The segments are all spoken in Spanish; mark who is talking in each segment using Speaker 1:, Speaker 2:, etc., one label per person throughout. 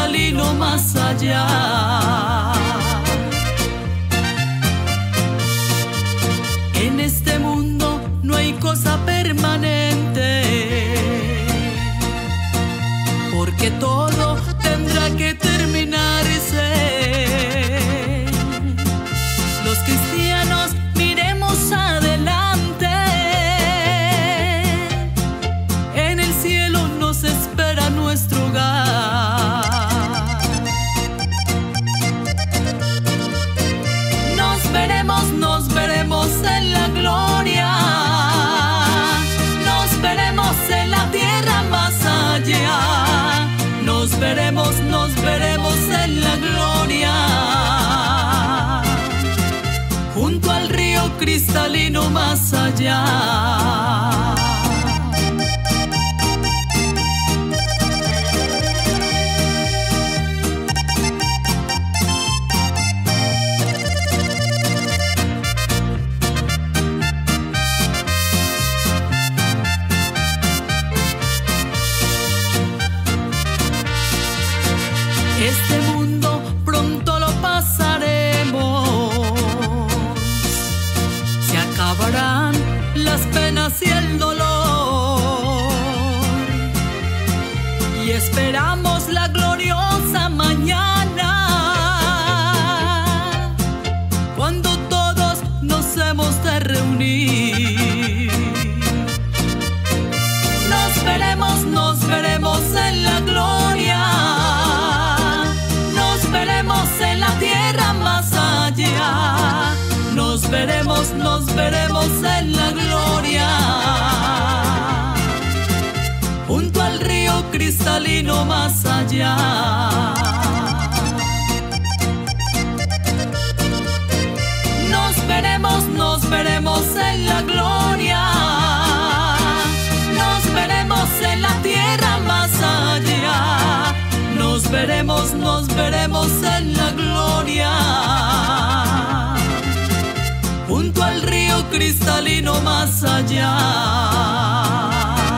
Speaker 1: cristalino más allá. En este mundo no hay cosa permanente, porque todo tendrá que terminarse. Los cristianos miremos adelante, en el cielo nos espera nuestro hogar. Nos veremos en la gloria, nos veremos en la tierra más allá. Nos veremos en la gloria, junto al río cristalino más allá. Este mundo pronto lo pasaremos, se acabarán las penas y el dolor, y esperamos la gloriosa mañana, cuando todos nos hemos de reunir. Nos veremos en la gloria, en la tierra más allá. Nos veremos en la gloria, junto al río cristalino más allá. Nos veremos en la gloria, nos veremos en la tierra más allá. Nos veremos en la gloria, junto al río cristalino más allá.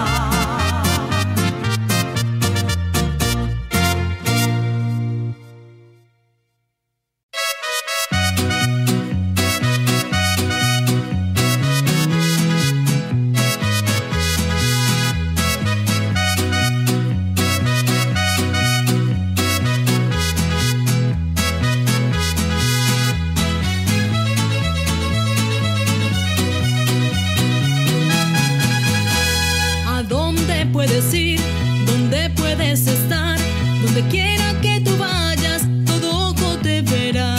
Speaker 1: Puedes ir, donde puedes estar, donde quiera que tú vayas, todo ojo te verá.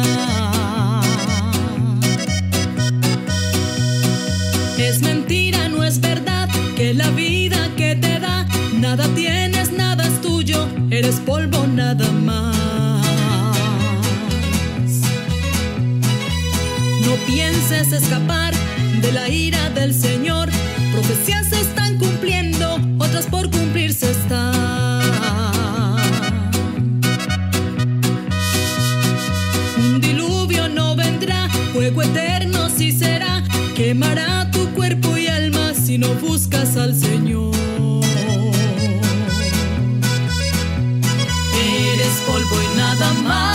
Speaker 1: Es mentira, no es verdad, que la vida que te da, nada tienes, nada es tuyo, eres polvo nada más. No pienses escapar de la ira del Señor, profecías se están cumpliendo, otras por cumplirse están. Un diluvio no vendrá, fuego eterno sí será, quemará tu cuerpo y alma si no buscas al Señor. Eres polvo y nada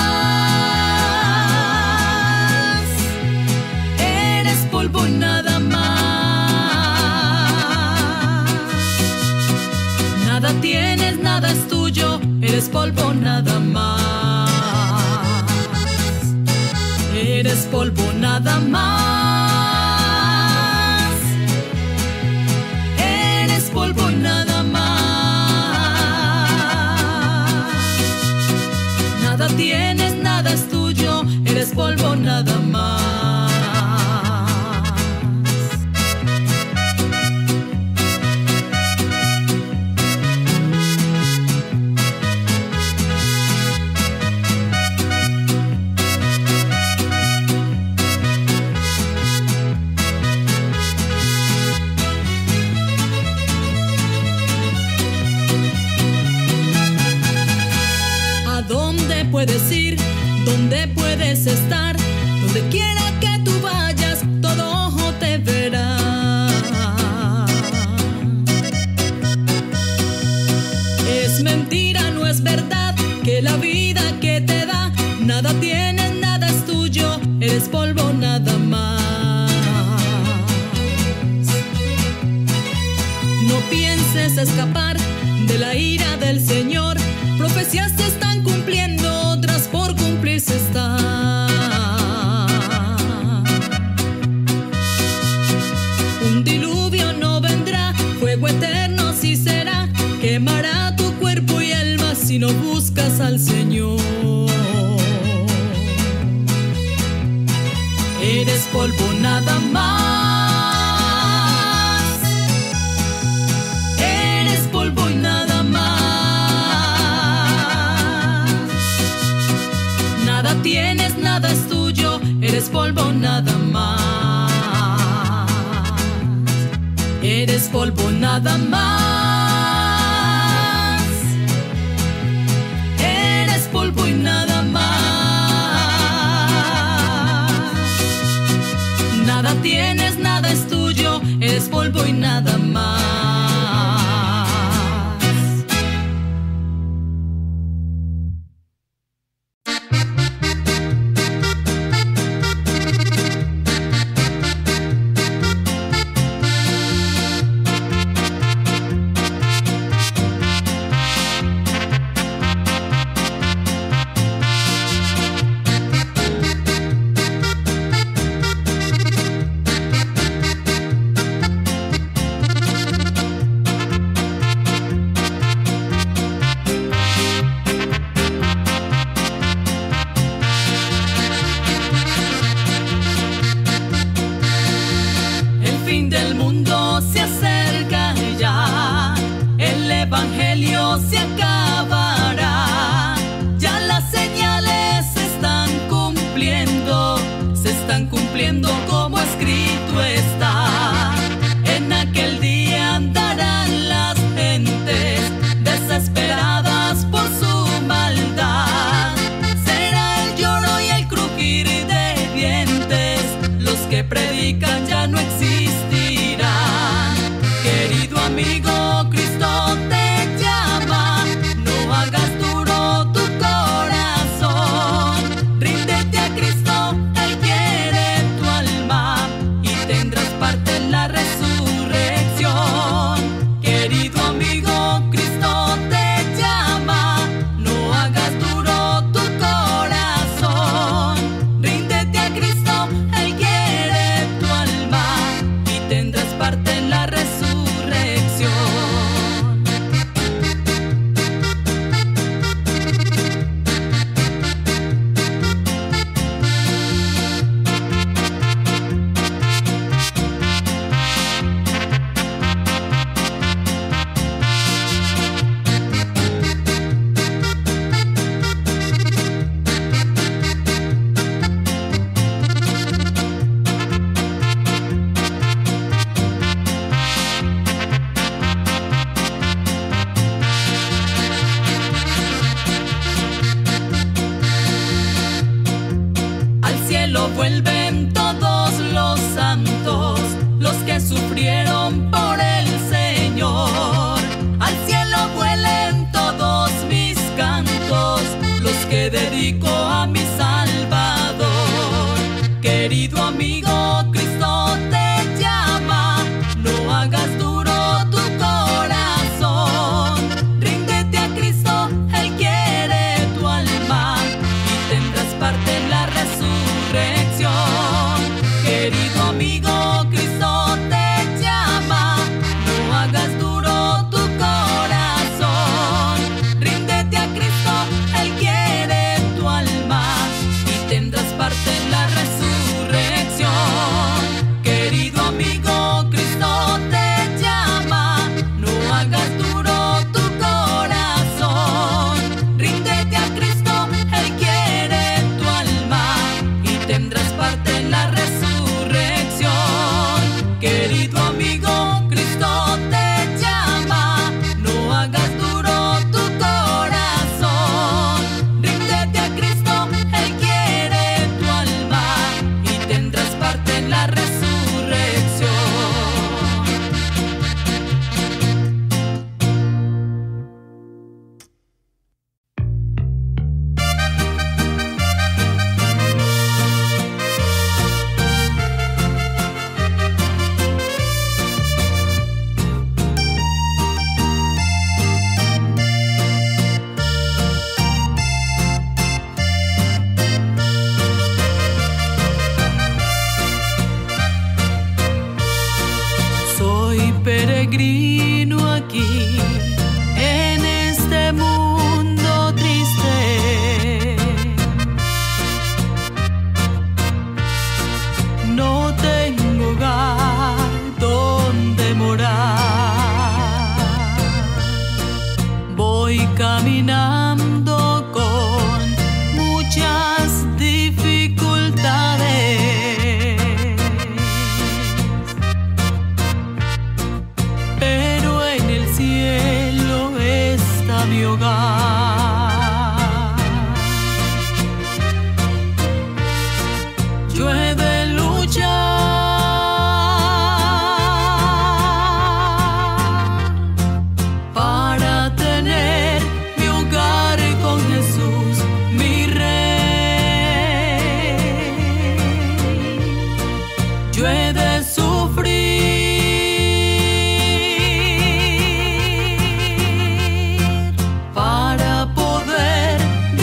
Speaker 1: más, eres polvo y nada más. Nada tienes, nada es tuyo, eres polvo nada más. Eres polvo nada más. Eres polvo nada más. Nada tienes, nada es tuyo, eres polvo nada más. Puedes ir, donde puedes estar, donde quiera que tú vayas, todo ojo te verá. Es mentira, no es verdad, que la vida que te da, nada tienes, nada es tuyo, eres polvo nada más. No pienses escapar de la ira del Señor, profecías se están cumpliendo, otras por cumplirse están. Un diluvio no vendrá, fuego eterno sí será, quemará tu cuerpo y alma si no buscas al Señor. Eres polvo nada más, eres polvo y nada más. Nada tienes, nada es tuyo, eres polvo nada más. Eres polvo nada más, eres polvo y nada más. Nada tienes, nada es tuyo, eres polvo y nada más. Se acabará, ya las señales se están cumpliendo como escrito está. En aquel día andarán las gentes desesperadas por su maldad. Será el lloro y el crujir de dientes, los que predican ya no existirán. Querido amigo, Cristo te llama. caminando con muchas dificultades, pero en el cielo está mi hogar. Yo he de luchar para tener mi hogar con Jesús, mi Rey. Yo he de sufrir para poder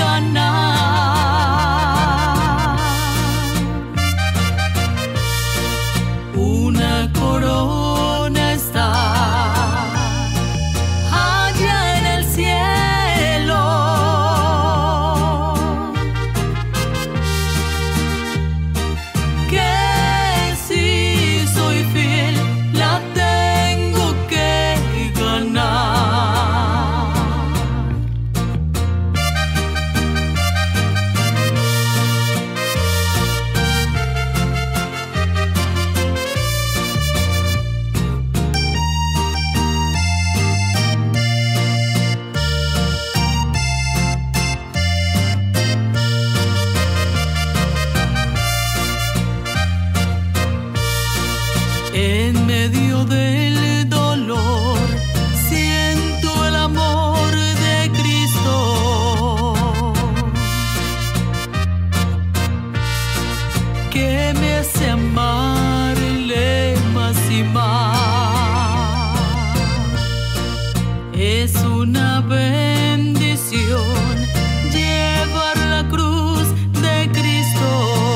Speaker 1: ganar una corona. Está allá en el cielo, que si soy fiel la tengo que ganar. En medio del dolor siento el amor de Cristo, que me hace amarle más y más. Es una bendición llevar la cruz de Cristo.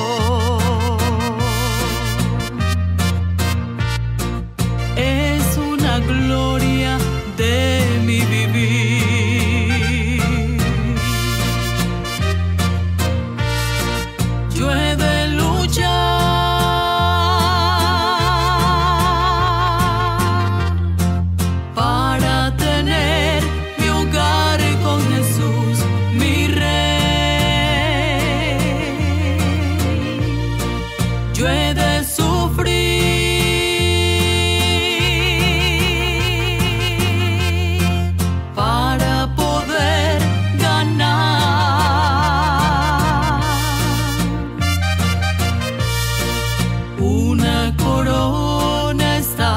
Speaker 1: Es una gloria de mi vivir. Yo he de luchar para tener mi hogar con Jesús, mi Rey. Yo he de sufrir para poder ganar una corona. Está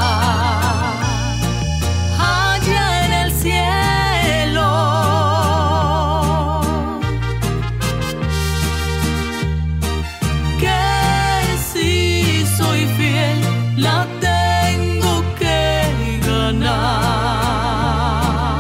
Speaker 1: allá en el cielo, que si soy fiel la tengo que ganar.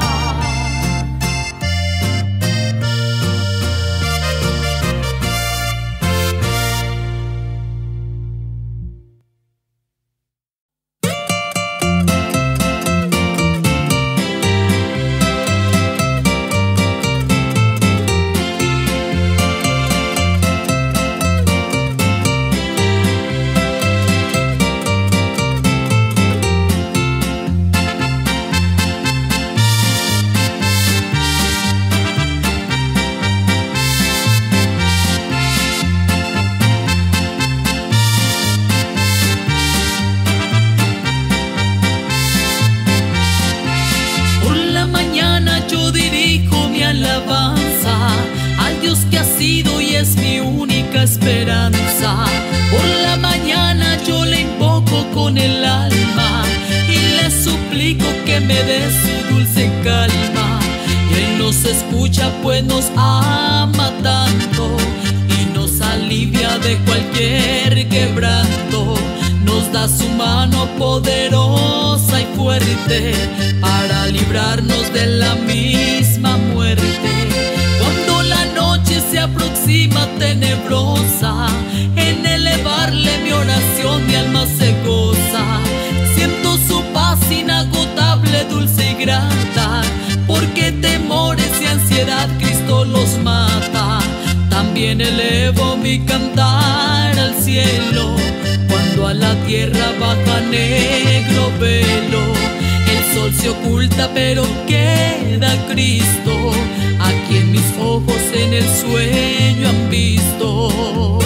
Speaker 1: Por la mañana yo dirijo mi alabanza al Dios que ha sido y es mi única esperanza. Por la mañana yo le invoco con el alma y le suplico que me dé su dulce calma. Y Él nos escucha pues nos ama tanto y nos alivia de cualquier quebranto. Nos da su mano poderosa y fuerte para librarnos de la misma muerte. Cuando la noche se aproxima tenebrosa, en elevarle mi oración mi alma se goza. Siento su paz inagotable, dulce y grata, porque temores y ansiedad Cristo los mata. También elevo mi cantar al cielo, cuando a la tierra baja negro velo. El sol se oculta, pero queda Cristo, a quien mis ojos en el sueño han visto.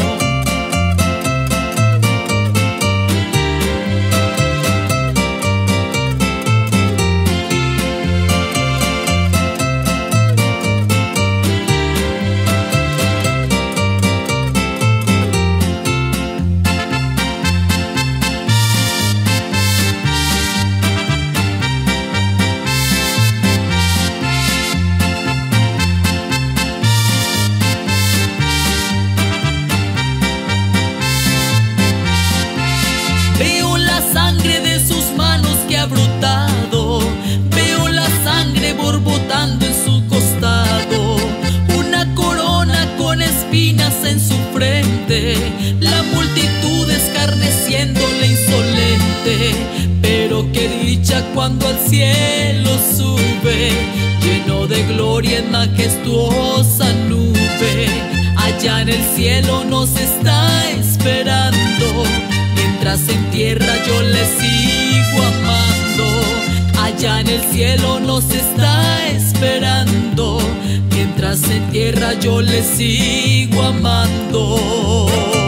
Speaker 1: Veo la sangre de sus manos que ha brotado, veo la sangre borbotando en su costado, una corona con espinas en su frente, la multitud escarneciéndole insolente. Pero qué dicha cuando al cielo sube, lleno de gloria en majestuosa nube. Allá en el cielo nos está esperando, mientras en tierra yo le sigo amando. Allá en el cielo nos está esperando, mientras en tierra yo le sigo amando.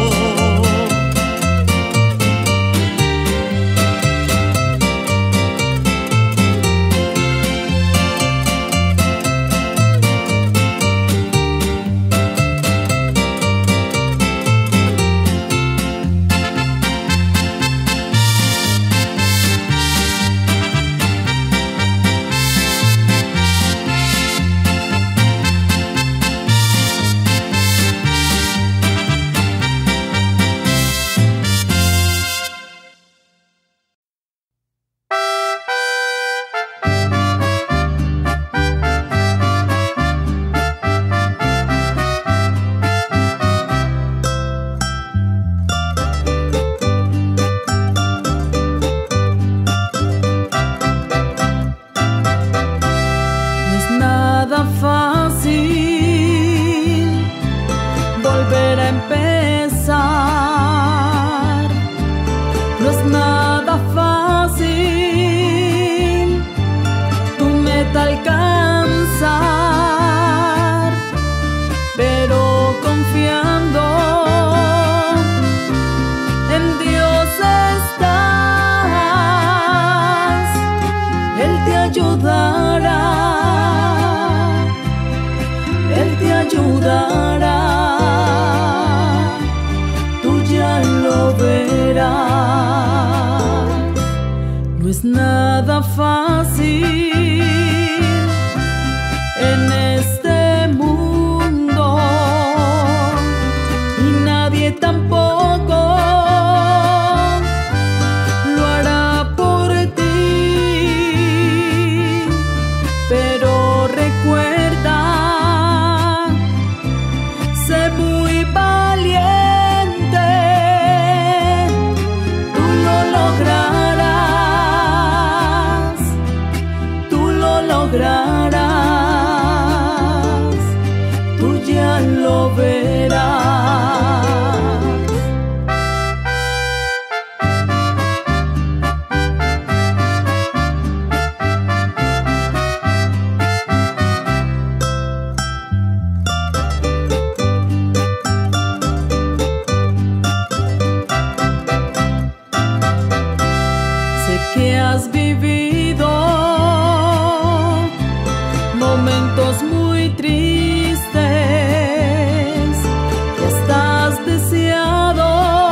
Speaker 2: No es nada fácil en este mundo y nadie tampoco lo hará por ti, pero recuerda, sé muy valiente, tú lo lograrás, tú ya lo verás. Sé que has vivido momentos muy tristes, que estás deseado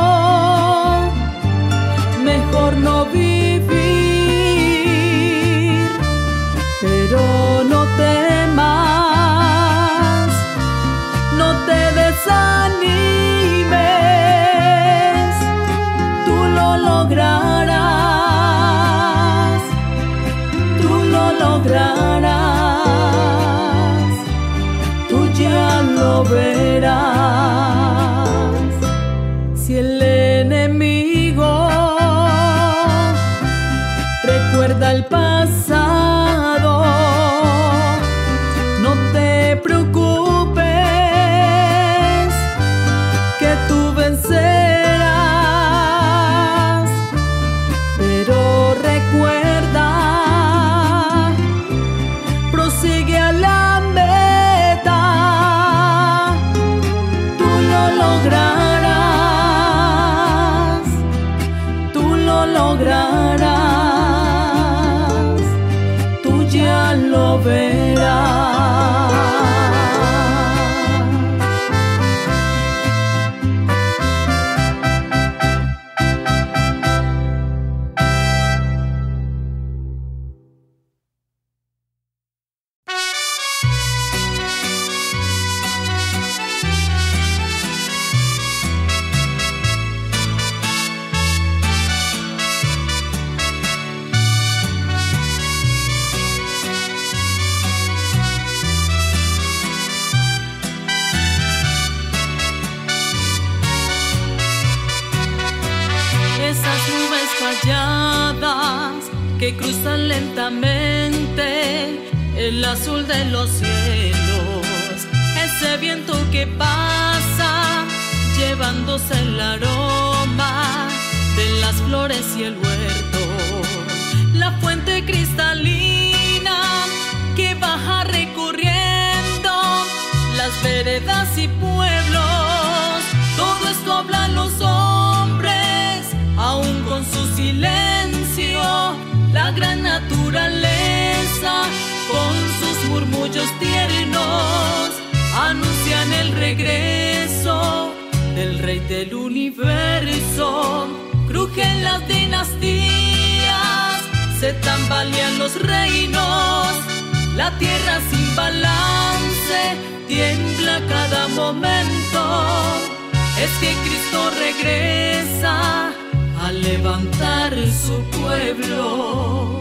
Speaker 2: mejor no vivir, pero no temas, no te desanimes, tú lo lograrás, tú lo lograrás. prosigue a la meta. Tú lo lograrás, tú lo lograrás, tú ya lo verás.
Speaker 1: Que cruzan lentamente el azul de los cielos, ese viento que pasa llevándose el aroma de las flores y el huerto, la fuente cristalina que baja recorriendo las veredas y pueblos. Todo esto hablan los hombres, aún con su silencio. La gran naturaleza, con sus murmullos tiernos, anuncian el regreso del Rey del universo. Crujen las dinastías, se tambalean los reinos, la tierra sin balance tiembla cada momento. Es que Cristo regresa a levantar su pueblo.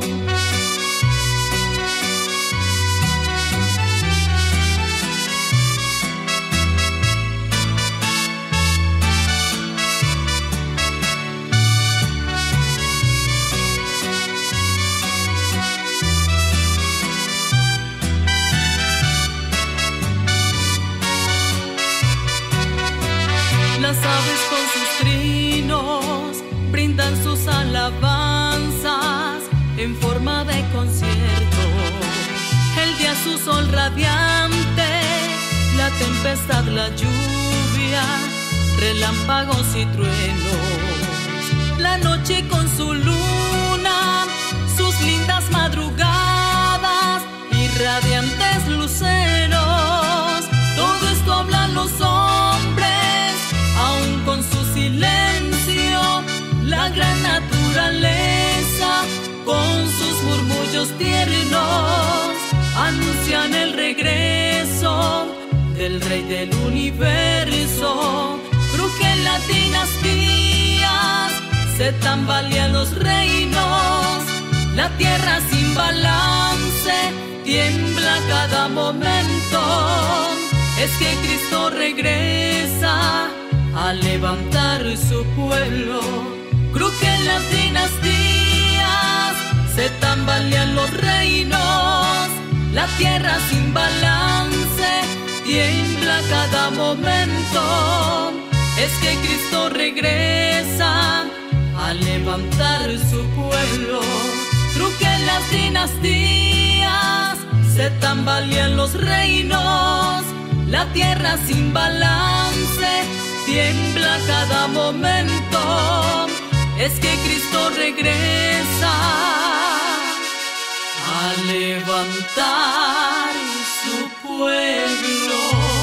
Speaker 1: Las aves con sus trinos brindan sus alabanzas en forma de concierto. El día su sol radiante, la tempestad, la lluvia, relámpagos y truenos. La noche con su luna, sus lindas madrugadas y radiantes luceros. Todo esto hablan los hombres, aún con su silencio. La gran naturaleza, con sus murmullos tiernos, anuncian el regreso del Rey del universo. Crujen las dinastías, se tambalean los reinos, la tierra sin balance tiembla cada momento. Es que Cristo regresa a levantar su pueblo. Crujen las dinastías, se tambalean los reinos, la tierra sin balance tiembla cada momento. Es que Cristo regresa a levantar su pueblo. Crujen las dinastías, se tambalean los reinos, la tierra sin balance tiembla cada momento. Es que Cristo regresa a levantar su pueblo.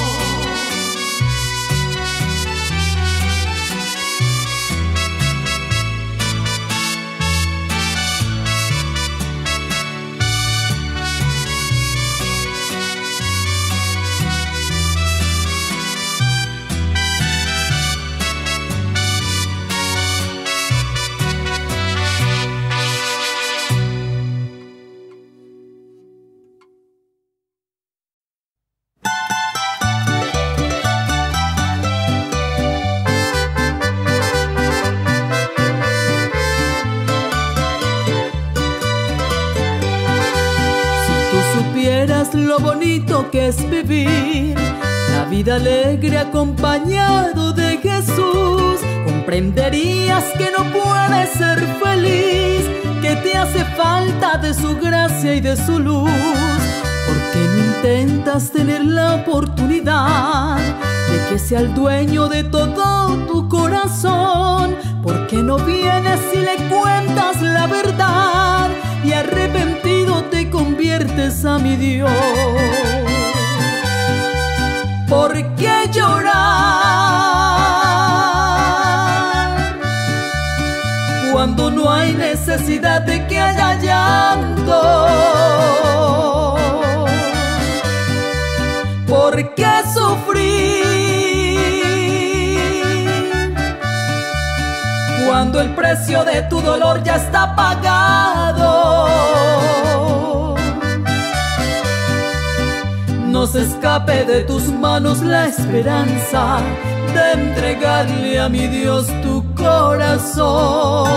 Speaker 2: Lo bonito que es vivir la vida alegre acompañado de Jesús, comprenderías que no puedes ser feliz, que te hace falta de su gracia y de su luz, porque dice al dueño de todo tu corazón: ¿por qué no vienes y le cuentas la verdad? Y arrepentido te conviertes a mi Dios. ¿Por qué llorar cuando no hay necesidad de que haya llanto? ¿Por qué sufrir cuando el precio de tu dolor ya está pagado? No se escape de tus manos la esperanza de entregarle a mi Dios tu corazón.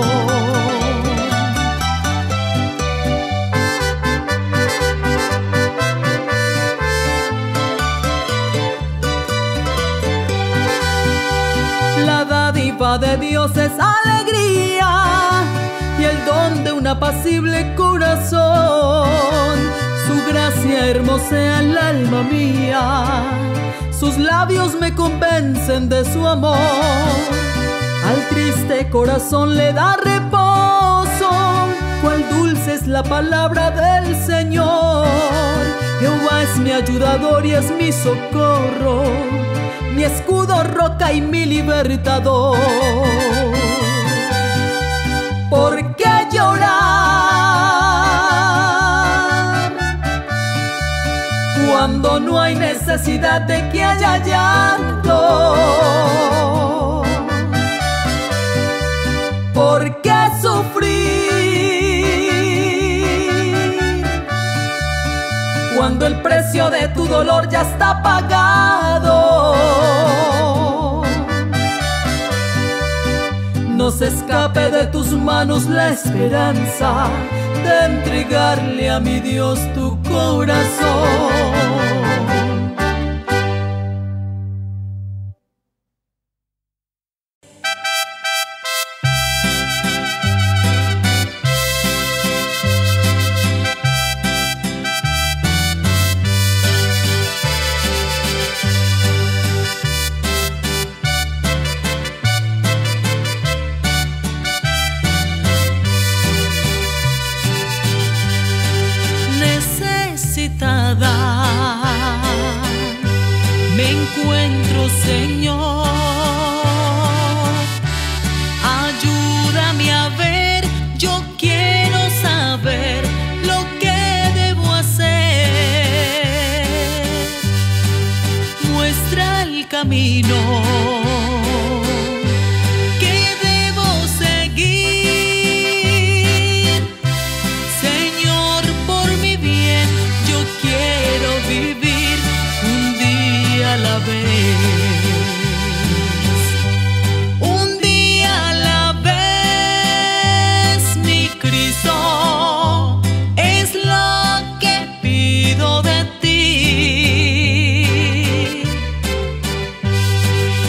Speaker 2: La dádiva de Dios es alegría y el don de un apacible corazón. Su gracia hermosea el alma mía, sus labios me convencen de su amor. Al triste corazón le da reposo, cuál dulce es la palabra del Señor. Jehová es mi ayudador y es mi socorro, mi escudo, roca y mi libertador. ¿Por qué llorar cuando no hay necesidad de que haya llanto? ¿Por qué sufrir cuando el precio de tu dolor ya está pagado? No se escape de tus manos la esperanza de entregarle a mi Dios tu corazón.
Speaker 1: Me encuentro, Señor, ayúdame a ver, yo quiero saber lo que debo hacer. Muestra el camino que debo seguir, Señor, por mi bien, yo quiero vivir un día a la vez. Un día a la vez, mi Cristo, es lo que pido de ti.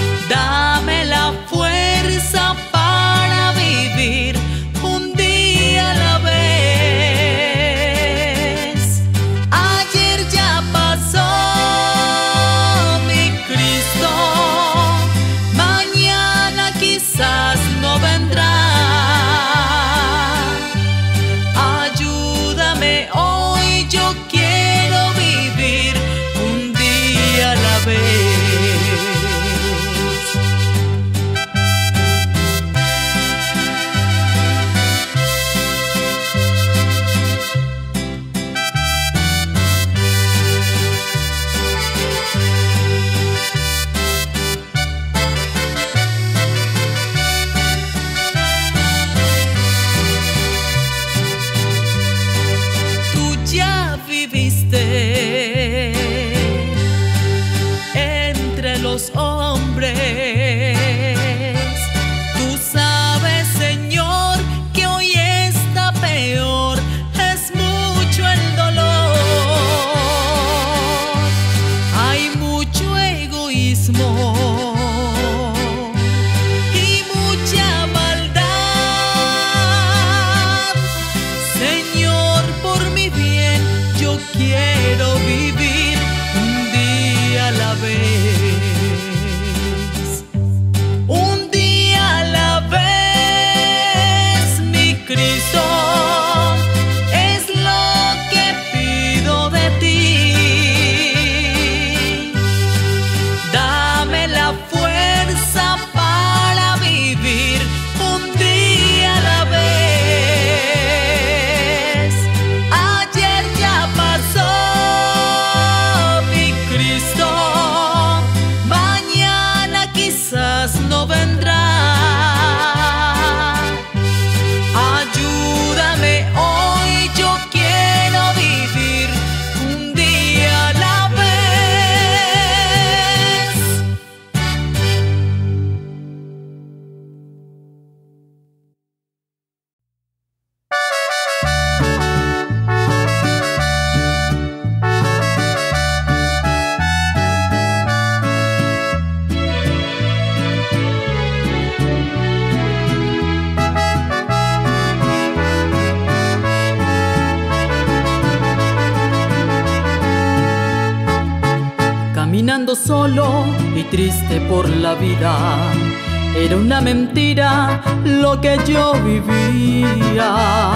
Speaker 2: caminando solo y triste por la vida. Era una mentira lo que yo vivía.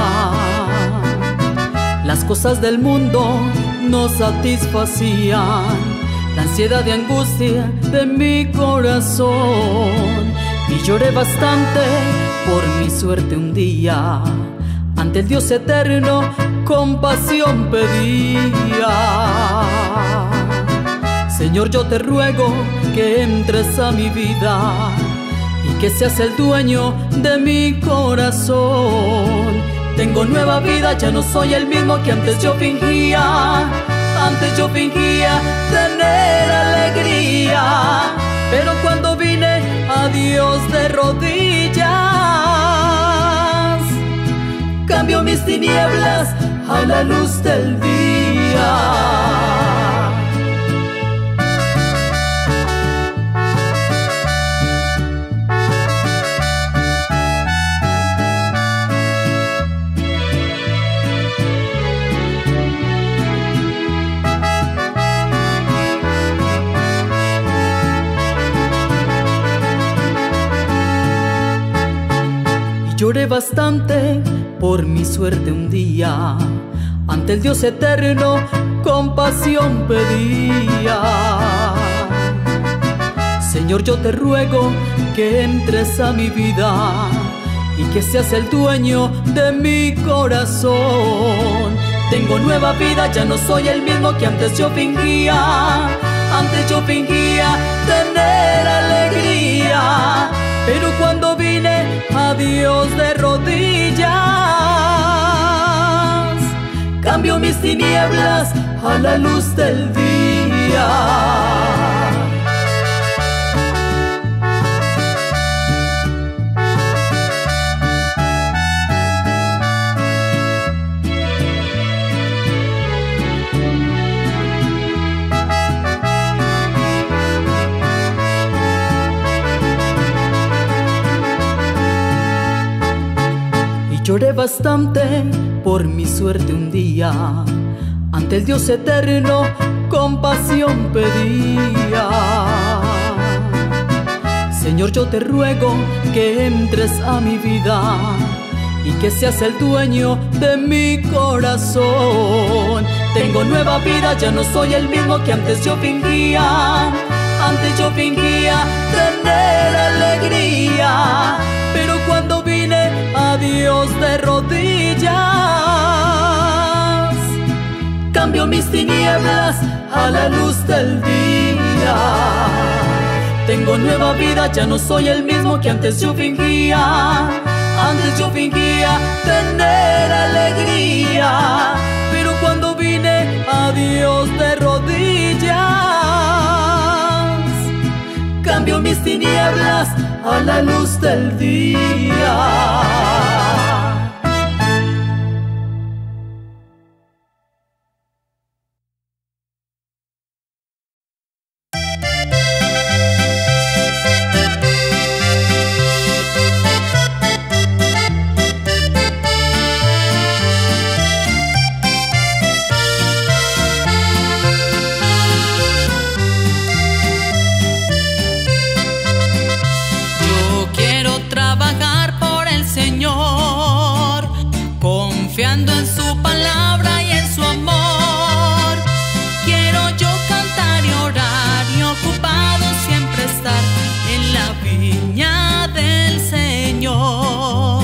Speaker 2: Las cosas del mundo no satisfacían la ansiedad y angustia de mi corazón. Y lloré bastante por mi suerte un día. Ante el Dios eterno compasión pedía. Señor, yo te ruego que entres a mi vida y que seas el dueño de mi corazón. Tengo nueva vida, ya no soy el mismo que antes yo fingía. Antes yo fingía tener alegría, pero cuando vine a Dios de rodillas, cambió mis tinieblas a la luz del día. Lloré bastante por mi suerte un día. Ante el Dios eterno compasión pedía. Señor, yo te ruego que entres a mi vida y que seas el dueño de mi corazón. Tengo nueva vida, ya no soy el mismo que antes yo fingía. Antes yo fingía tener alegría, pero cuando vine a Dios de rodillas, cambió mis tinieblas a la luz del día. Lloré bastante por mi suerte un día. Ante el Dios eterno compasión pedía. Señor, yo te ruego que entres a mi vida y que seas el dueño de mi corazón. Tengo nueva vida, ya no soy el mismo que antes yo fingía. Antes yo fingía tener alegría, pero cuando vine a Dios de rodillas, cambió mis tinieblas a la luz del día. Tengo nueva vida, ya no soy el mismo que antes yo fingía. Antes yo fingía tener alegría, pero cuando vine a Dios de rodillas, cambió mis tinieblas a la luz del día.
Speaker 1: Confiando en su palabra y en su amor, quiero yo cantar y orar y ocupado siempre estar en la viña del Señor.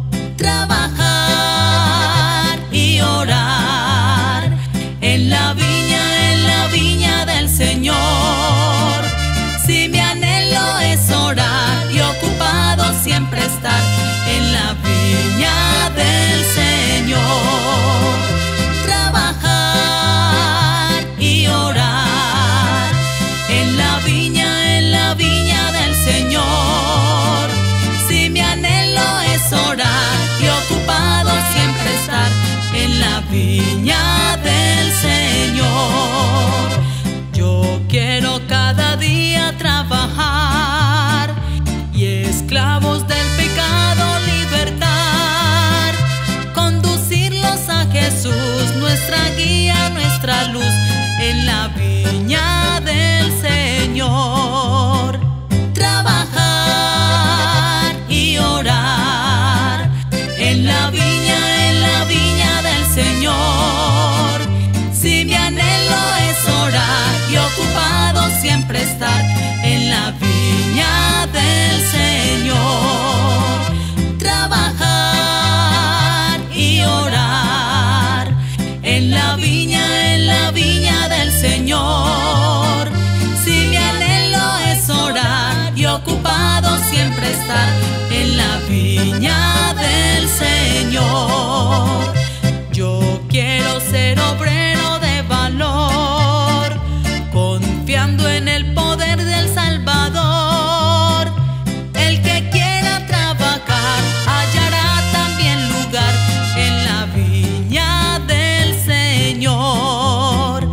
Speaker 1: Trabajar y orar en la viña del Señor. Si mi anhelo es orar y ocupado siempre estar en la viña del Señor. Trabajar y orar en la viña del Señor. Si mi anhelo es orar y ocupado siempre estar en la viña del Señor. en la viña del Señor. Trabajar y orar en la viña del Señor. Si mi anhelo es orar y ocupado siempre estar en la viña del Señor. Trabajar y orar en la viña del Señor. Si mi anhelo es orar y ocupado siempre estar en la viña del Señor. Yo quiero ser obrero de valor, confiando en el poder del Salvador. El que quiera trabajar hallará también lugar en la viña del Señor.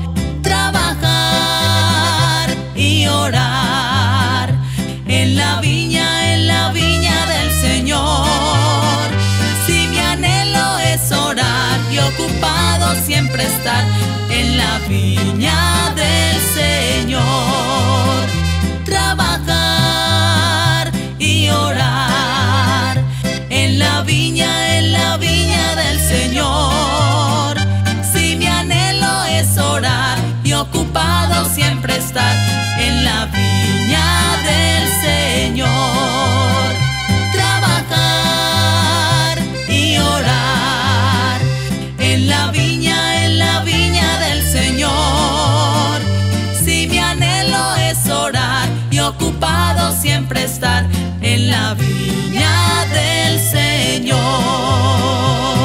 Speaker 1: Trabajar y orar en la viña del Señor. Si mi anhelo es orar y ocupado siempre estar en la viña del Señor. Trabajar y orar en la viña del Señor. Si mi anhelo es orar y ocupado siempre estar en la viña del Señor. Trabajar y orar en la viña del Señor. Si mi anhelo es orar y ocupado siempre estar en la viña del Señor.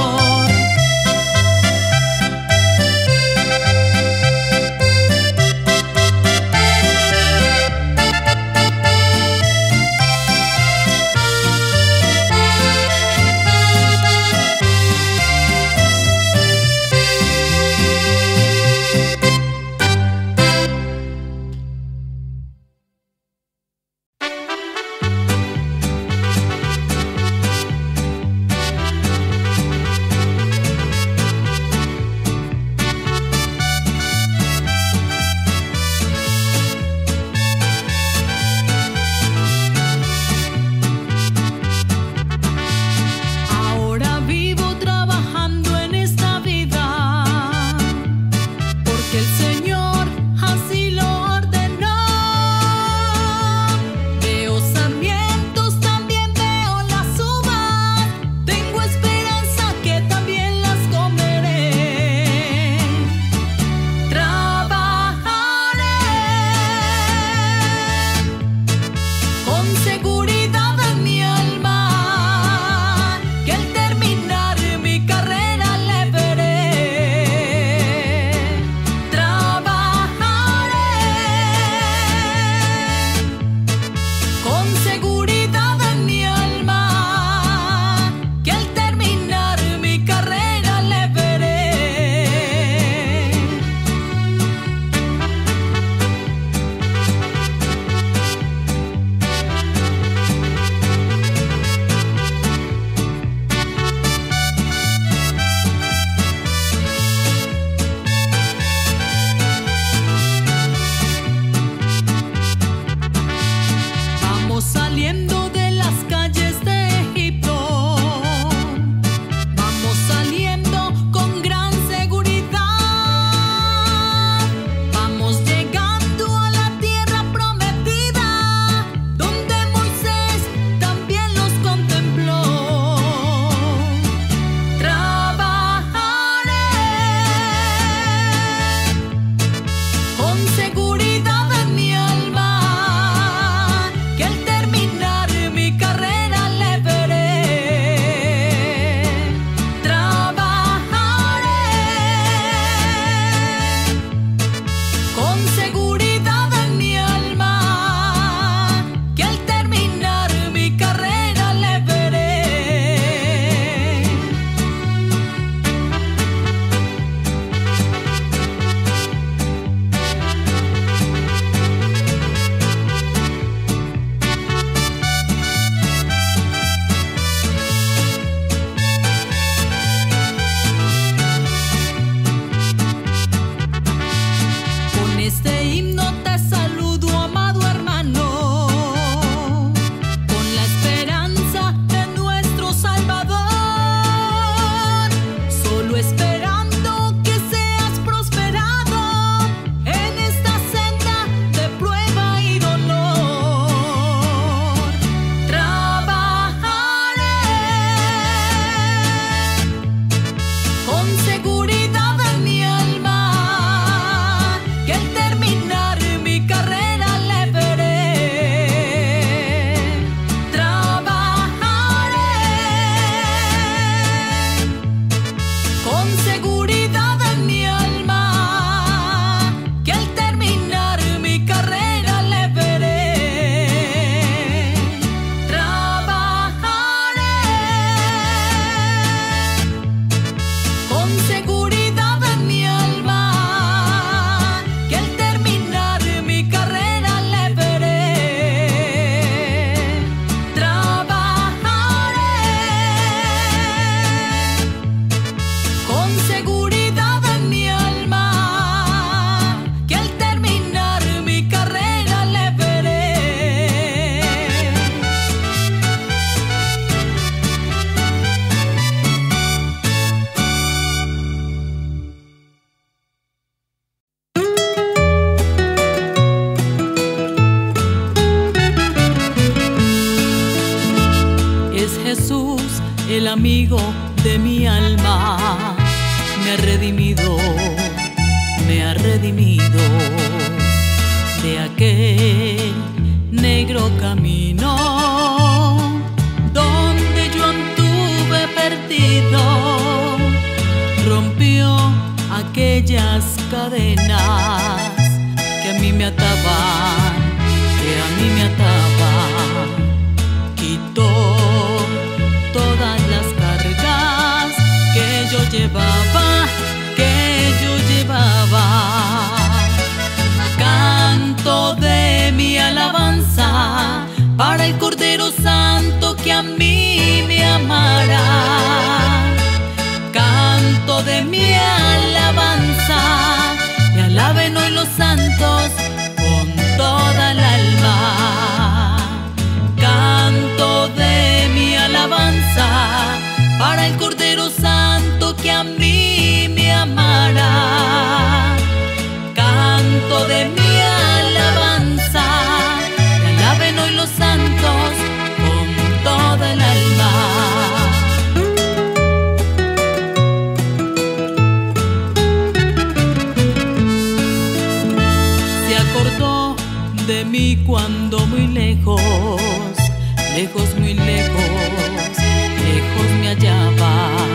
Speaker 1: amigo de mi alma, me ha redimido de aquel negro camino donde yo anduve perdido. Rompió aquellas cadenas que a mí me ataban, quitó todas las cargas que yo llevaba. Canto de mi alabanza para el Cordero Santo que a mí me amará. Canto de mi alabanza, me alaben hoy los santos con toda el alma. Canto de mi alabanza para el Cordero Santo que a mí me amará. Canto de mi alabanza, me alaben hoy los santos con toda el alma. Se acordó de mí cuando muy lejos, muy lejos me hallaba,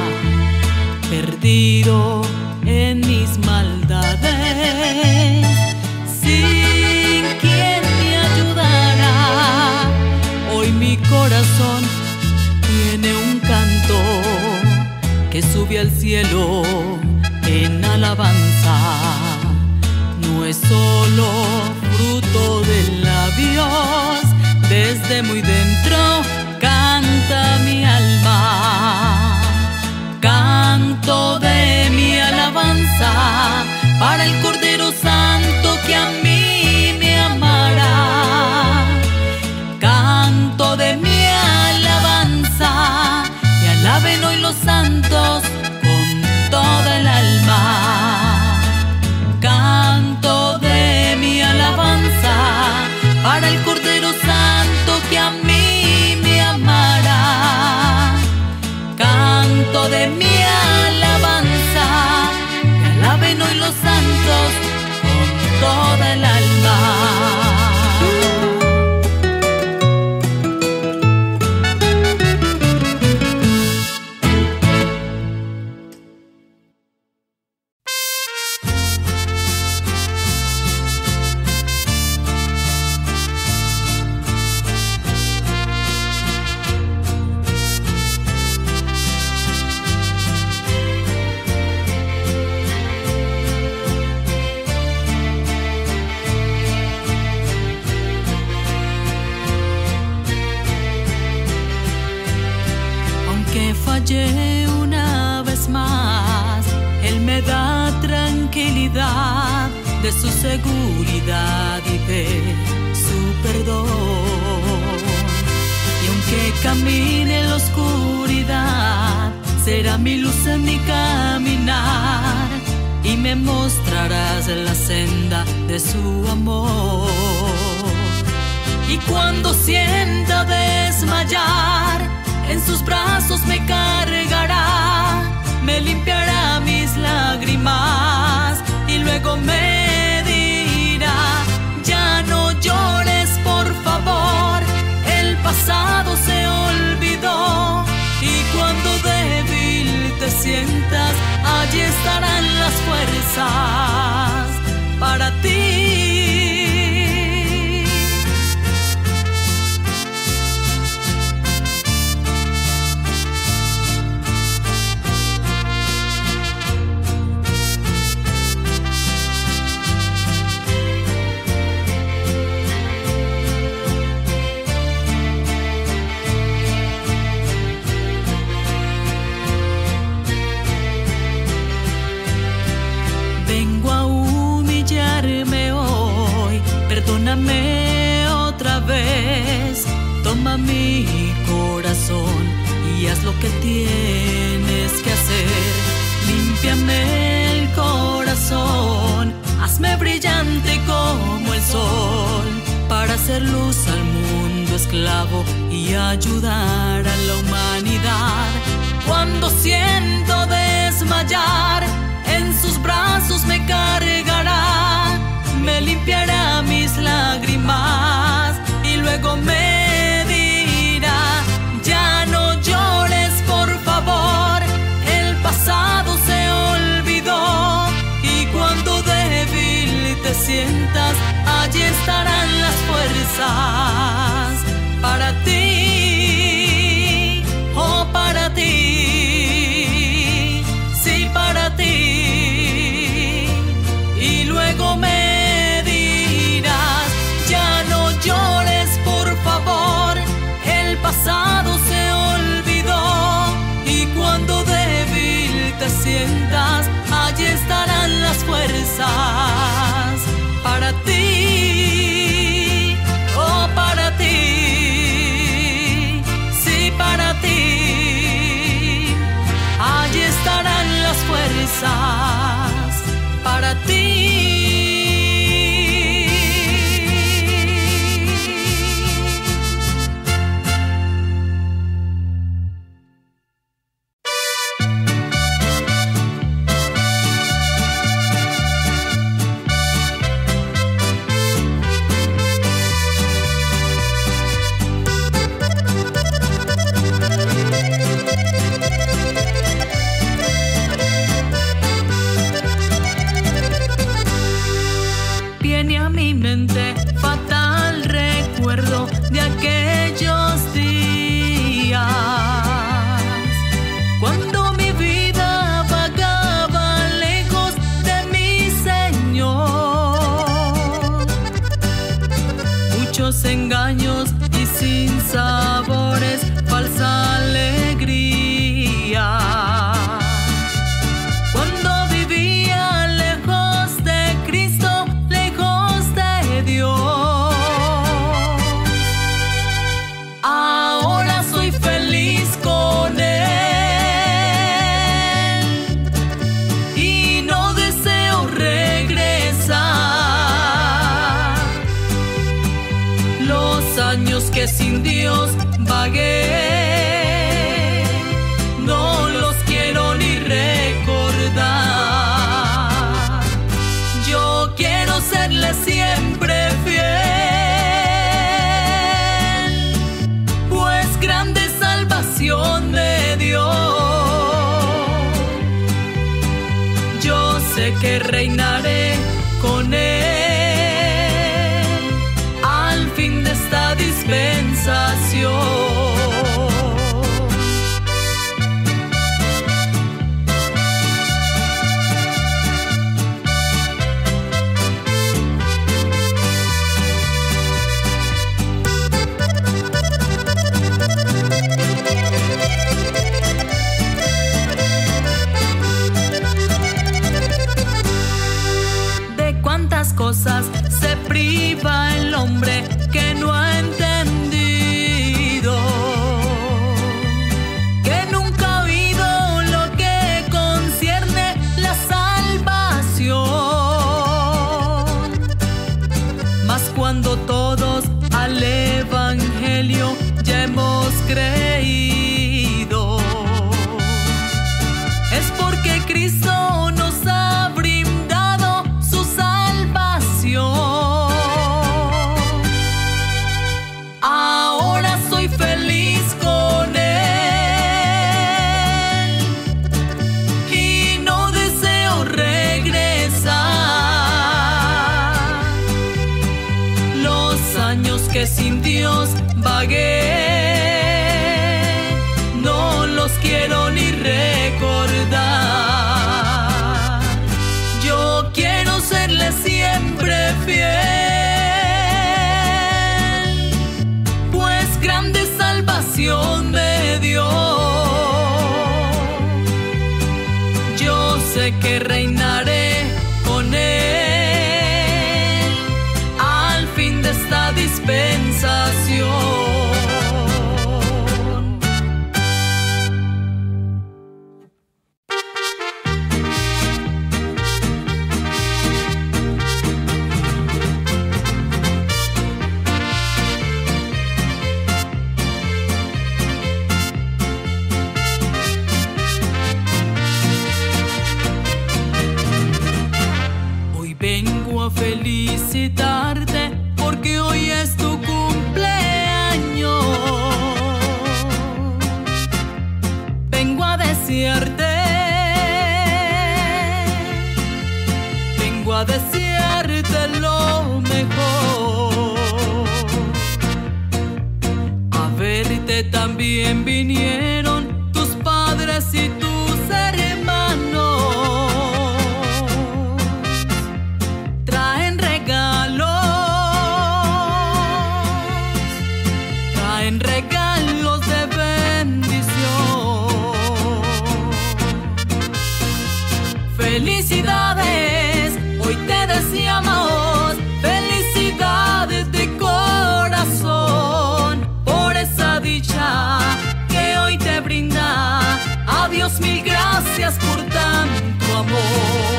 Speaker 1: perdido en mis maldades, sin quien me ayudara. Hoy mi corazón tiene un canto que sube al cielo en alabanza. No es solo fruto de labios, desde muy dentro canta mi alma. Canto de mi alabanza para el Cordero Santo que a mí me amará. Canto de mi alabanza, me alaben hoy los santos con toda el alma. Canto de mi alabanza para el Cordero Santo que a mí me amará. Canto de mi alabanza, me alaben hoy los santos con toda el alma. Fallé una vez más, Él me da tranquilidad de su seguridad y de su perdón. Y aunque camine en la oscuridad, será mi luz en mi caminar y me mostrarás la senda de su amor. Y cuando sienta desmayar, en sus brazos me cargará, me limpiará mis lágrimas y luego me dirá: ya no llores, por favor, el pasado se olvidó. Y cuando débil te sientas, allí estarán las fuerzas para ti. Perdóname otra vez, toma mi corazón y haz lo que tienes que hacer. Límpiame el corazón, hazme brillante como el sol, para hacer luz al mundo esclavo y ayudar a la humanidad. Cuando siento desmayar, en sus brazos me cargará, me limpiará mis lágrimas y luego me dirá: ya no llores, por favor, el pasado se olvidó. Y cuando débil te sientas, allí estarán las fuerzas para ti, oh para ti, sí para ti. Y luego me dirás: ya no llores, por favor, el pasado se olvidó. Y cuando débil te sientas, allí estarán las fuerzas para ti, oh para ti, sí para ti. Allí estarán las fuerzas para ti. Viene a mi mente fatal recuerdo de aquellos días, cuando mi vida vagaba lejos de mi Señor. Muchos engaños y sin sabores, falsa alegría. Cuando vivía lejos de Cristo, lejos de Dios. Ahora soy feliz con Él y no deseo regresar. Los años que sin Dios vagué, no los quiero ni recordar. Yo quiero serle siempre fiel, pues grande salvación me dio. Yo sé que reinaré con Él al fin de esta dispensación. De cuántas cosas se priva el hombre que no ha entendido, que nunca ha oído lo que concierne la salvación. Mas cuando todos al Evangelio ya hemos creído, es porque Cristo nos ha brindado su salvación. Ahora soy feliz con Él y no deseo regresar. Los años que sin Dios vagué, no los quiero ni recordar. Yo quiero serle siempre fiel, pues grande salvación me dio. Yo sé que reinaré con Él al fin de esta dispensación. vengo a felicitarte porque hoy es tu cumpleaños. Vengo a desearte, vengo a desearte lo mejor. A verte también vinieron tus padres y tus hermanos. Traen regalos de bendición. Felicidades, hoy te deseamos, felicidades de corazón por esa dicha que hoy te brinda. A Dios mil gracias por tanto amor.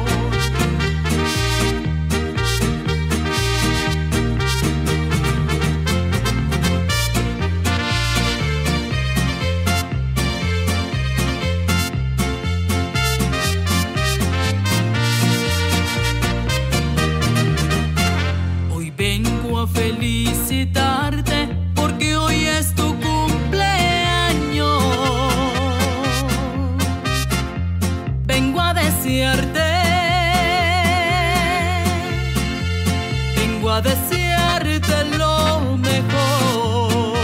Speaker 1: Felicitarte porque hoy es tu cumpleaños. Vengo a desearte, vengo a desearte lo mejor.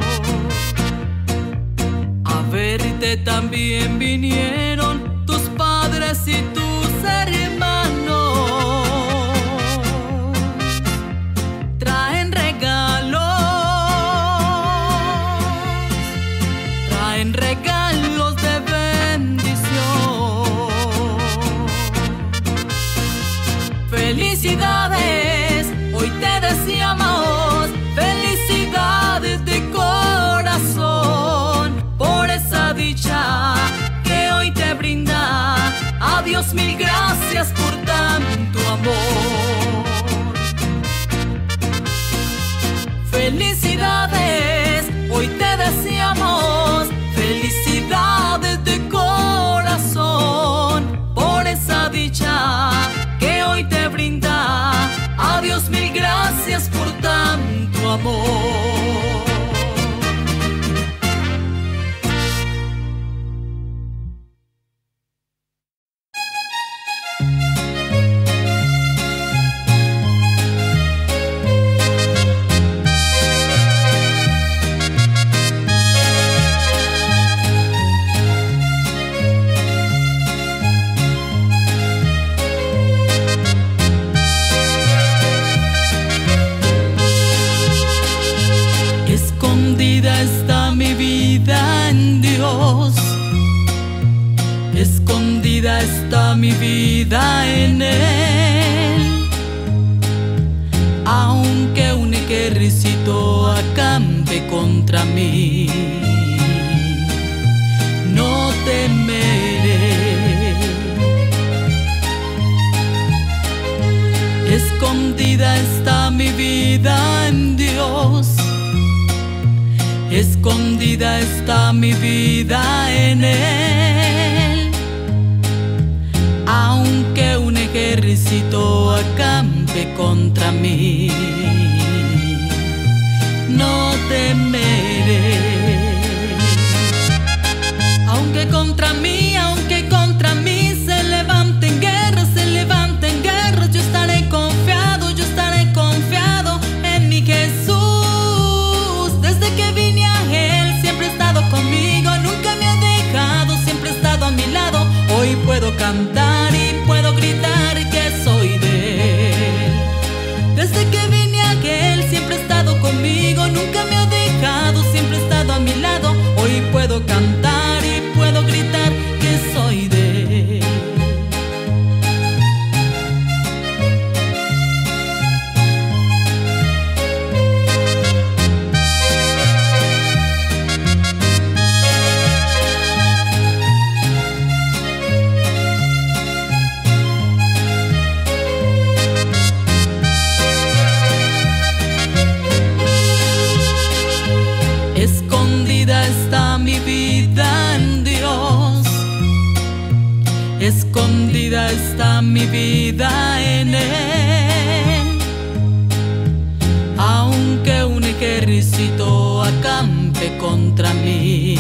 Speaker 1: A verte también vinieron tus padres y tus hermanos. Regalos de bendición. Felicidades, hoy te deseamos, felicidades de corazón por esa dicha que hoy te brinda. A Dios mil gracias por tanto amor. Felicidades, hoy te deseamos, felicidades de corazón por esa dicha que hoy te brinda. A Dios mil gracias por tanto amor. Escondida está mi vida en Dios, escondida está mi vida en Él. Aunque un ejército acampe contra mí, no temeré. Escondida está mi vida en Dios, escondida está mi vida en Él. Aunque un ejército acampe contra mí, no temeré. Aunque contra mí se levanten guerras, yo estaré confiado en mi Jesús. Desde que vine a Él siempre ha estado conmigo, nunca me ha dejado, siempre ha estado a mi lado. Hoy puedo cantar y puedo gritar que soy de Él. Desde que vine a Él siempre ha estado conmigo, nunca me ha dejado, siempre ha estado a mi lado. Hoy puedo cantar y puedo gritar que soy de Él. Escondida está mi vida en Dios, escondida está mi vida en Él. ejército acampe contra mí,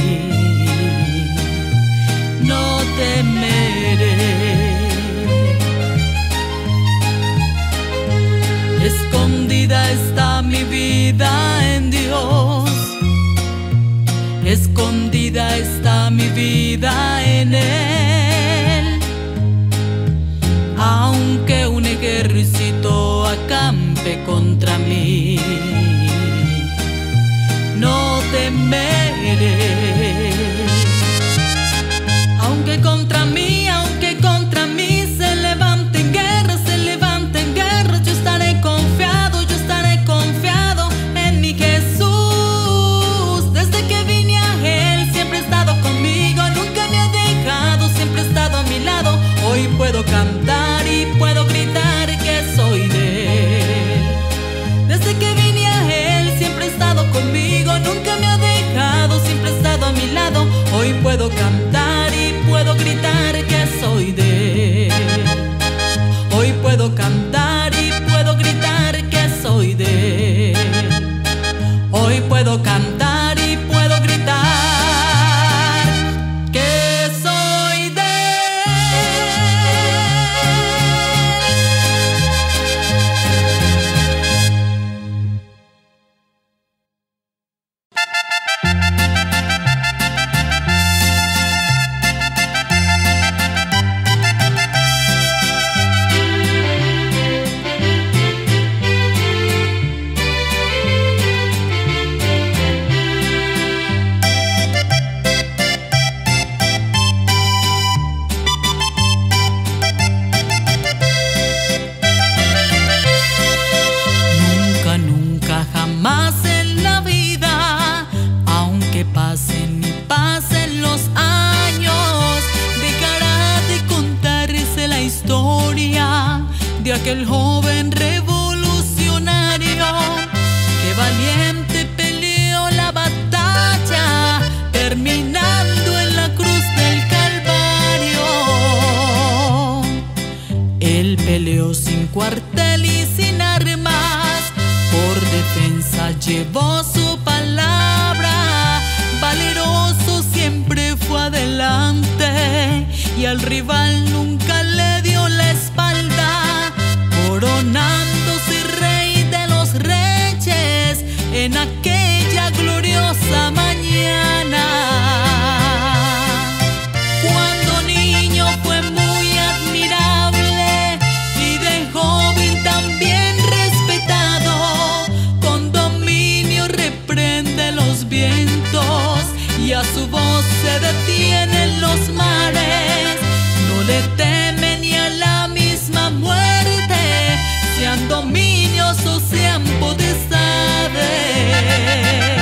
Speaker 1: no temeré. Escondida está mi vida en Dios, escondida está mi vida en Él. Aunque un ejército acampe contra mí, no temeré. Aunque contra mí se levanten guerras, yo estaré confiado en mi Jesús. Desde que vine a Él siempre ha estado conmigo, nunca me ha dejado, siempre ha estado a mi lado. Hoy puedo cantar y puedo gritar que soy de Él. Desde que vine a Él siempre ha estado conmigo, nunca me ha dejado, siempre ha estado a mi lado. Hoy puedo cantar y puedo gritar que soy de Él. Hoy puedo cantar y puedo gritar que soy de Él. Hoy puedo cantar y puedo gritar que soy de aquel joven revolucionario que valiente peleó la batalla, terminando en la cruz del Calvario. Él peleó sin cuartel y sin armas, por defensa llevó su palabra. Valeroso siempre fue adelante y al rival nunca le dio la espalda, coronándose rey de los reyes en aquella gloriosa mañana. Cuando niño fue muy admirable y de joven también respetado, con dominio reprende los vientos y a su voz se detienen los mares. No le temen ni a la misma muerte, sean dominios o sean potestades.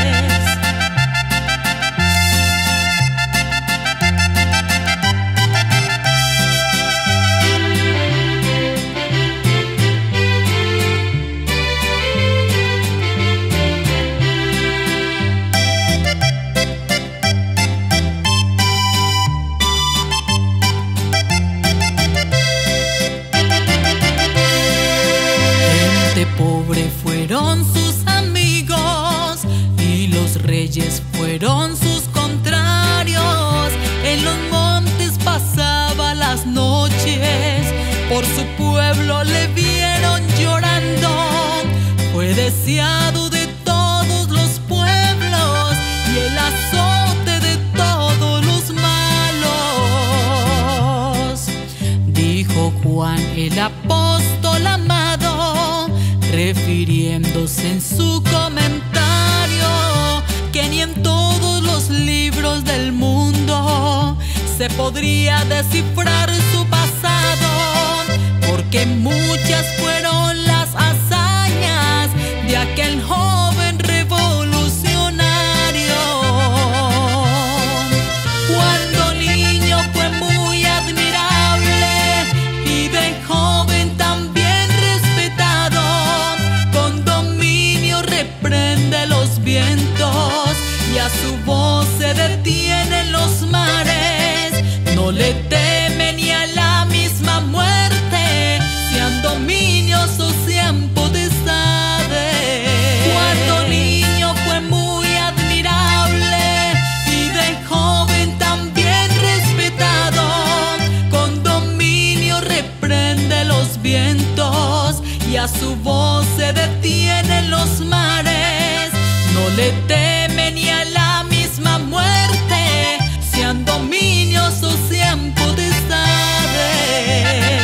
Speaker 1: Pobre fueron sus amigos y los reyes fueron sus contrarios. En los montes pasaba las noches, por su pueblo le vieron llorando. Fue deseado de todos los pueblos y el azote de todos los malos. Dijo Juan el apóstol amado, refiriéndose en su comentario, que ni en todos los libros del mundo se podría descifrar su pasado, porque muchas fueron las hazañas de aquel joven revolucionario. Cuando niño fue muy admirable y de joven también respetado, con dominio reprende los vientos y a su voz se detienen los mares. No le teme ni a su voz se detienen los mares. No le teme ni a la misma muerte, sean dominios o sean potestades.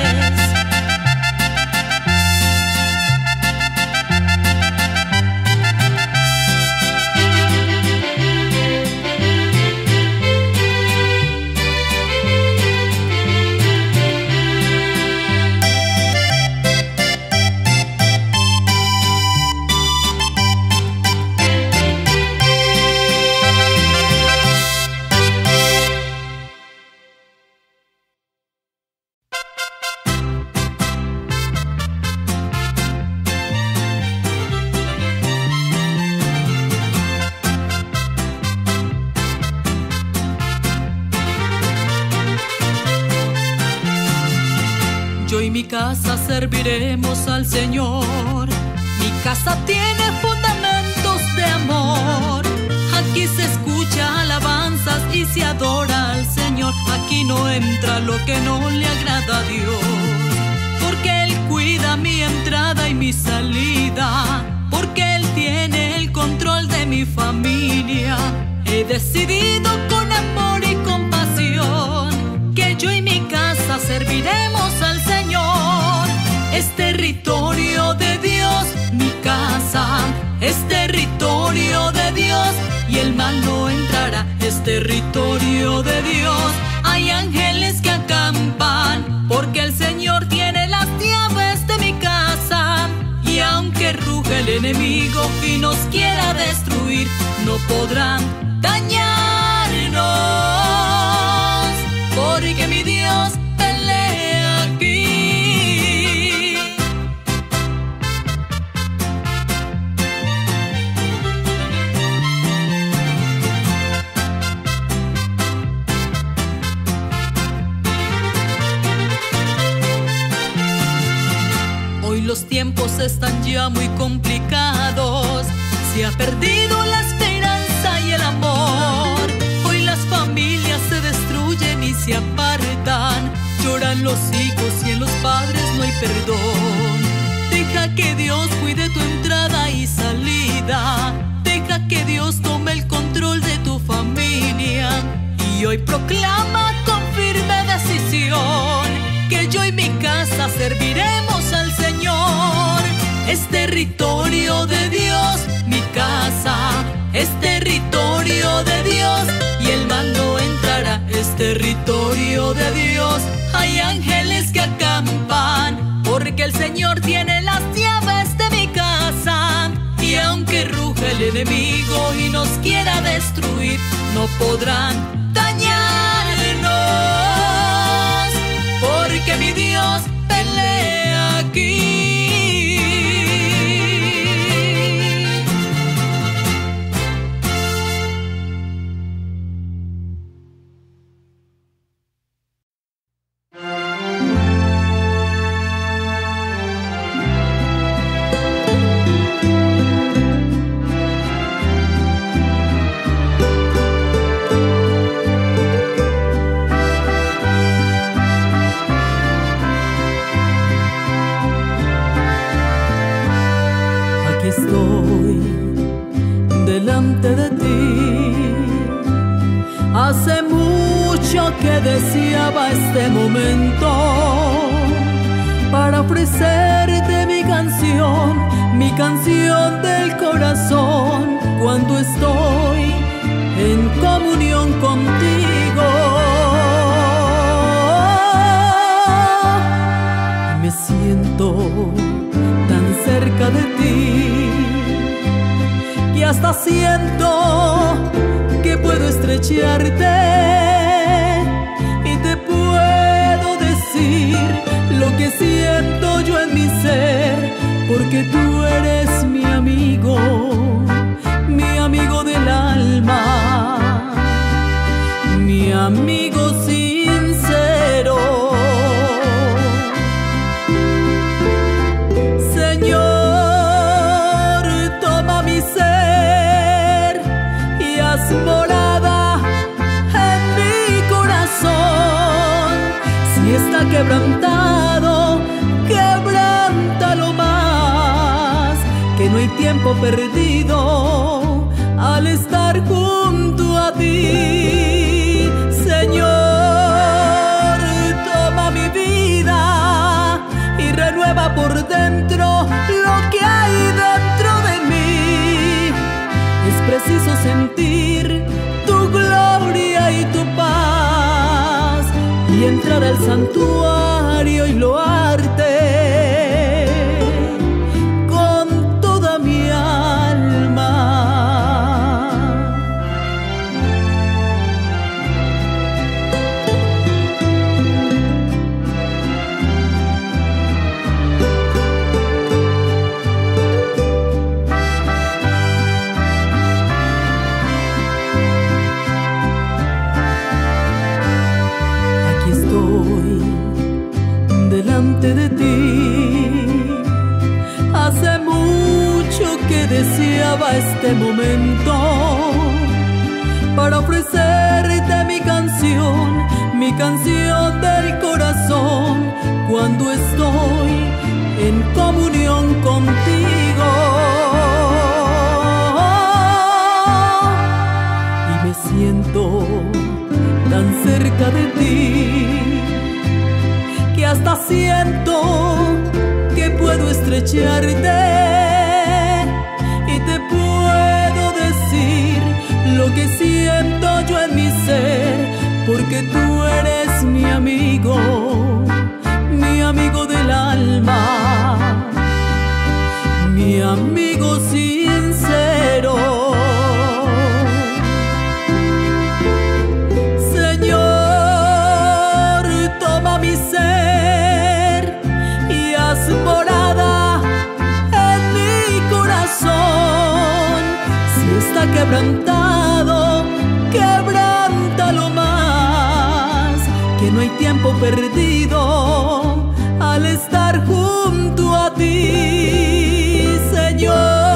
Speaker 1: Yo y mi casa serviremos al Señor. Mi casa tiene fundamentos de amor. Aquí se escucha alabanzas y se adora al Señor. Aquí no entra lo que no le agrada a Dios, porque Él cuida mi entrada y mi salida, porque Él tiene el control de mi familia. He decidido con amor y compasión que yo y mi casa serviremos al Señor. Es territorio de Dios, mi casa es territorio de Dios, y el mal no entrará. Es territorio de Dios. Hay ángeles que acampan, porque el Señor tiene las llaves de mi casa. Y aunque ruge el enemigo y nos quiera destruir, no podrán dañarnos, porque mi Dios pelea aquí. Hoy los tiempos están ya muy complicados. Se ha perdido la esperanza y el amor. Hoy las familias se destruyen y se apartan. Lloran los hijos y en los padres no hay perdón. Deja que Dios cuide tu entrada y salida. Deja que Dios tome el control de tu familia. Y hoy proclama con firme decisión que yo y mi casa serviremos al Señor. Es territorio de Dios, mi casa es territorio de Dios, y el mal no entrará. Es territorio de Dios. Hay ángeles que acampan, porque el Señor tiene las llaves de mi casa. Y aunque ruge el enemigo y nos quiera destruir, no podrán dañarnos, porque mi Dios pelea aquí.
Speaker 2: Estoy delante de ti. Hace mucho que deseaba este momento para ofrecerte mi canción del corazón, cuando estoy en comunión contigo. Me siento tan cerca de ti que hasta siento que puedo estrecharte y te puedo decir lo que siento yo en mi ser, porque tú eres mi amigo del alma, mi amigo sincero. Morada en mi corazón. Si está quebrantado, quebrántalo hay tiempo perdido al estar junto a ti. Señor, toma mi vida y renueva por dentro lo que hay dentro de mí. Es preciso sentir tu gloria y tu paz y entrar al santuario y loarte con toda mi alma. Aquí estoy delante de ti. Hace mucho que deseaba este momento para ofrecerte mi canción del corazón, cuando estoy en comunión contigo. Y me siento tan cerca de ti que hasta siento que puedo estrecharte y te puedo decir lo que siento yo en mi ser, porque tú eres mi amigo del alma, mi amigo sincero. Morada en mi corazón. Si está quebrantado, quebrántalo más, que no hay tiempo perdido al estar junto a ti. Señor,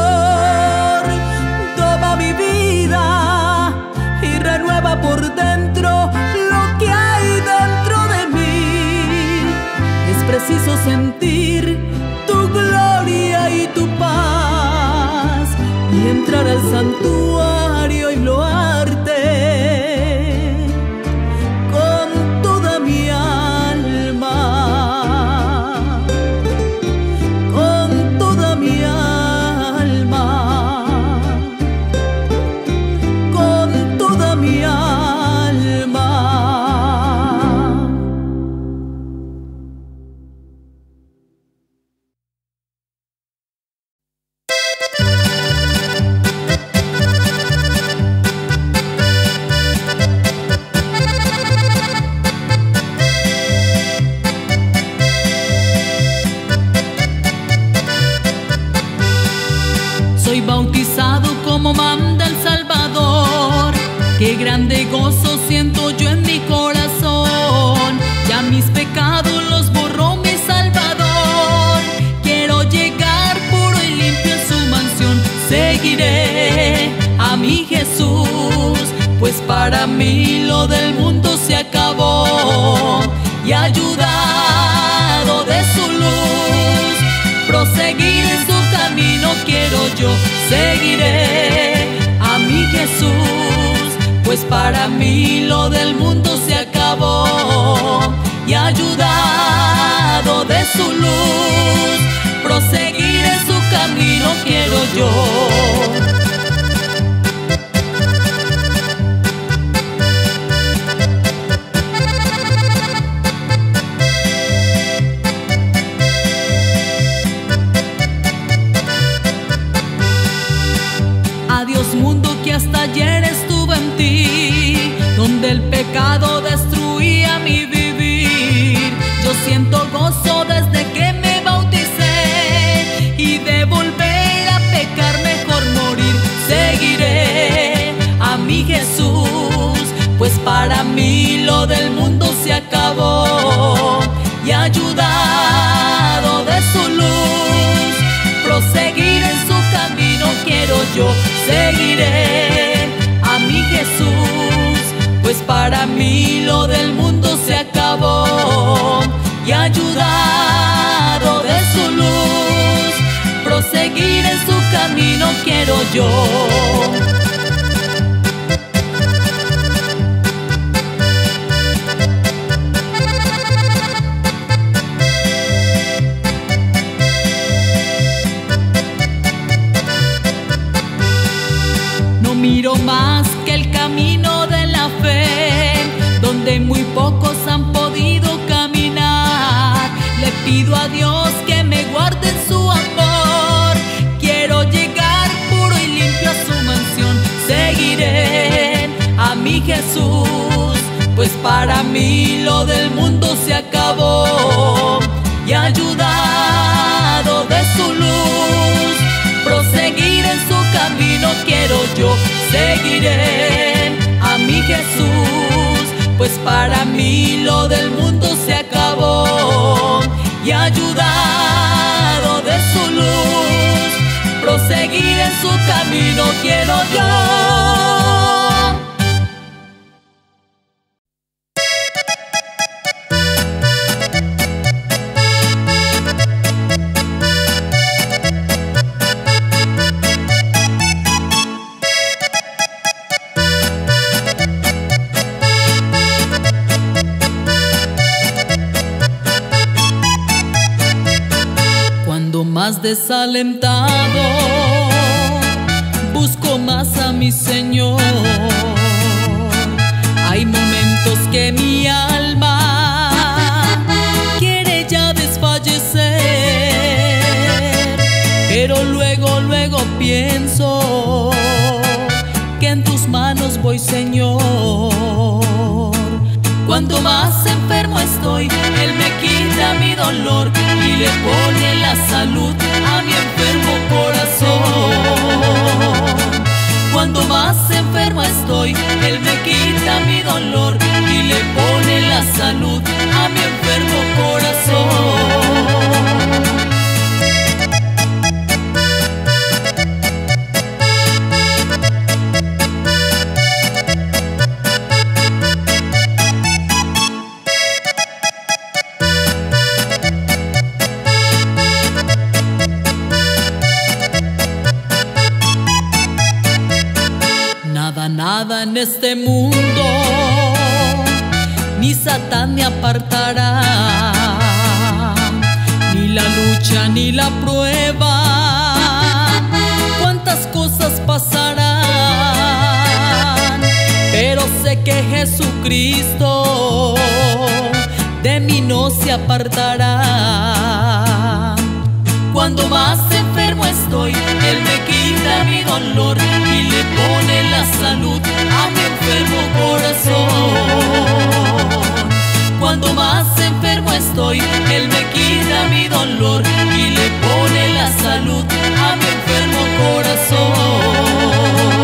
Speaker 2: toma mi vida y renueva por dentro lo que hay dentro de mí. Es preciso sentir tu gloria y tu paz y entrar al santuario y loarte con toda mi alma, con toda mi alma, con toda mi alma.
Speaker 1: Soy bautizado como manda el Salvador. Qué grande gozo siento yo en mi corazón. Ya mis pecados los borró mi Salvador. Quiero llegar puro y limpio en su mansión. Seguiré a mi Jesús, pues para mí lo del mundo se acabó. Y ayudado de su luz, proseguir en su camino quiero yo. Seguiré a mi Jesús, pues para mí lo del mundo se acabó. Y ayudado de su luz, proseguir en su camino quiero yo. Adiós mundo que hasta ayer estuve en ti, donde el pecado destruía mi vivir. Yo siento gozo desde que me bauticé, y de volver a pecar mejor morir. Seguiré a mi Jesús, pues para mí lo del mundo se acabó. Y ayudado de su luz, proseguir en su camino quiero yo. Seguiré a mi Jesús, pues para mí lo del mundo se acabó. Y ayudado de su luz, proseguir en su camino yo. No miro más que el camino de la fe, donde muy pocos han podido caminar. Le pido a Dios que me guarde en su amor. Quiero llegar puro y limpio a su mansión. Seguiré a mi Jesús, pues para mí lo del mundo se acabó. Y ayudado de su luz, proseguir en su camino quiero yo. Seguiré a mi Jesús, pues para mí lo del mundo se acabó. Y ayudado de su luz, proseguir en su camino quiero yo. Más desalentado, busco más a mi Señor. Hay momentos que mi alma quiere ya desfallecer, pero luego pienso que en tus manos voy, Señor. Cuando más enfermo estoy, Él me quita mi dolor y le pone la salud a mi enfermo corazón. Cuando más enfermo estoy, Él me quita mi dolor y le pone la salud a mi enfermo corazón. Nada en este mundo, ni Satán me apartará, ni la lucha ni la prueba. Cuántas cosas pasarán, pero sé que Jesucristo de mí no se apartará. Cuando más enfermo estoy, Él me quita mi dolor y le pone la salud a mi enfermo corazón. Cuando más enfermo estoy, Él me quita mi dolor y le pone la salud a mi enfermo corazón.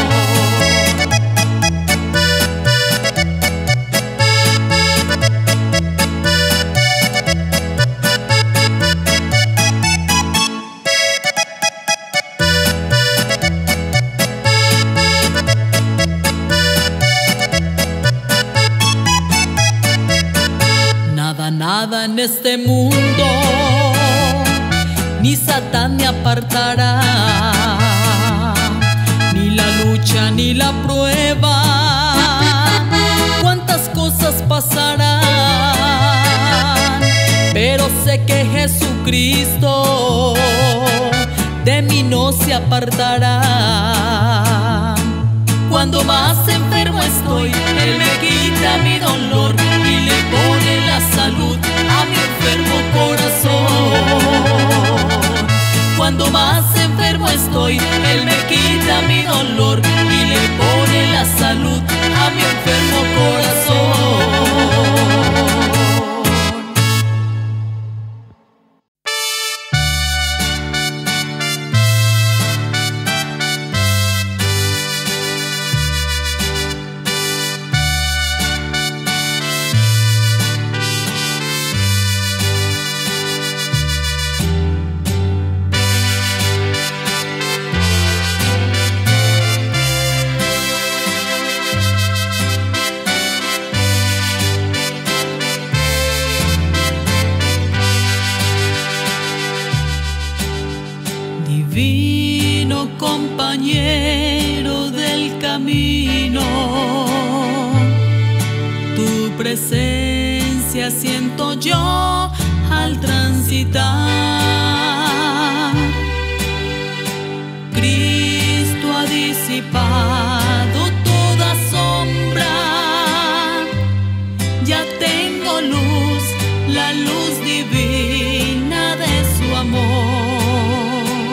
Speaker 1: Nada en este mundo, ni Satán me apartará, ni la lucha ni la prueba. Cuántas cosas pasarán, pero sé que Jesucristo de mí no se apartará. Cuando más enfermo estoy, Él me quita mi dolor y le pone la salud a mi enfermo corazón. Cuando más enfermo estoy, Él me quita mi dolor y le pone la salud a mi enfermo corazón. Divino bueno compañero del camino. Tu presencia siento yo al transitar. Cristo ha disipado toda sombra. Ya tengo luz, la luz divina de su amor.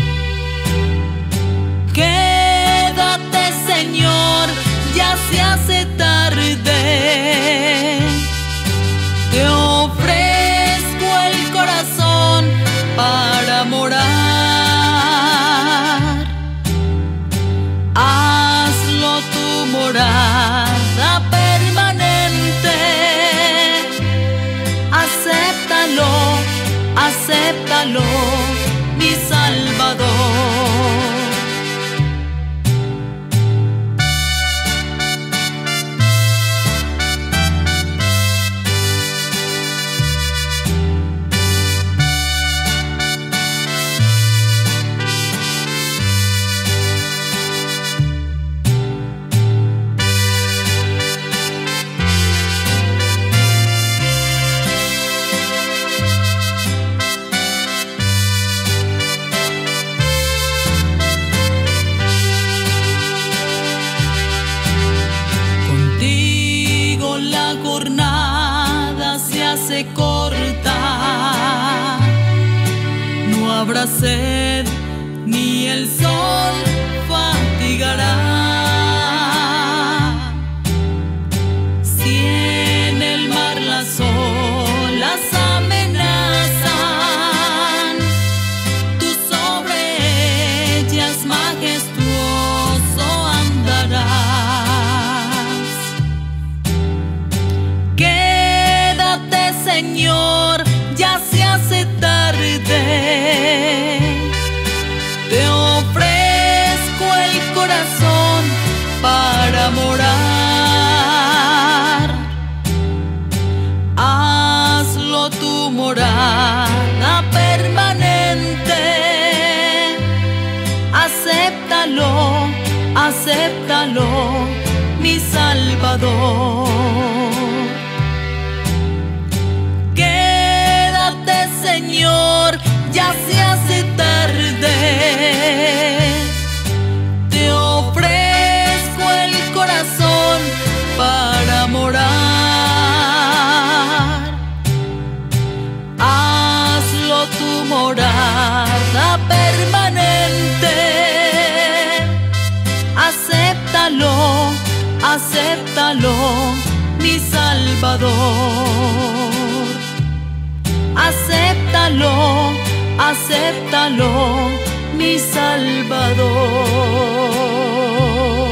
Speaker 1: Quédate, Señor, ya se hace tarde. Te ofrezco el corazón para morar. Hazlo tu morada permanente. Acéptalo, acéptalo, mi Salvador. Se corta, no habrá sed ni el sol fatigará. Si en el mar las olas amenazan, tú sobre ellas majestuoso andarás. Señor, ya se hace tarde. Te ofrezco el corazón para morar. Hazlo tu morada permanente. Acéptalo, acéptalo, mi Salvador. Señor, ya se hace tarde. Te ofrezco el corazón para morar. Hazlo tu morada permanente. Acéptalo, acéptalo, mi Salvador. Acéptalo, acéptalo, mi Salvador.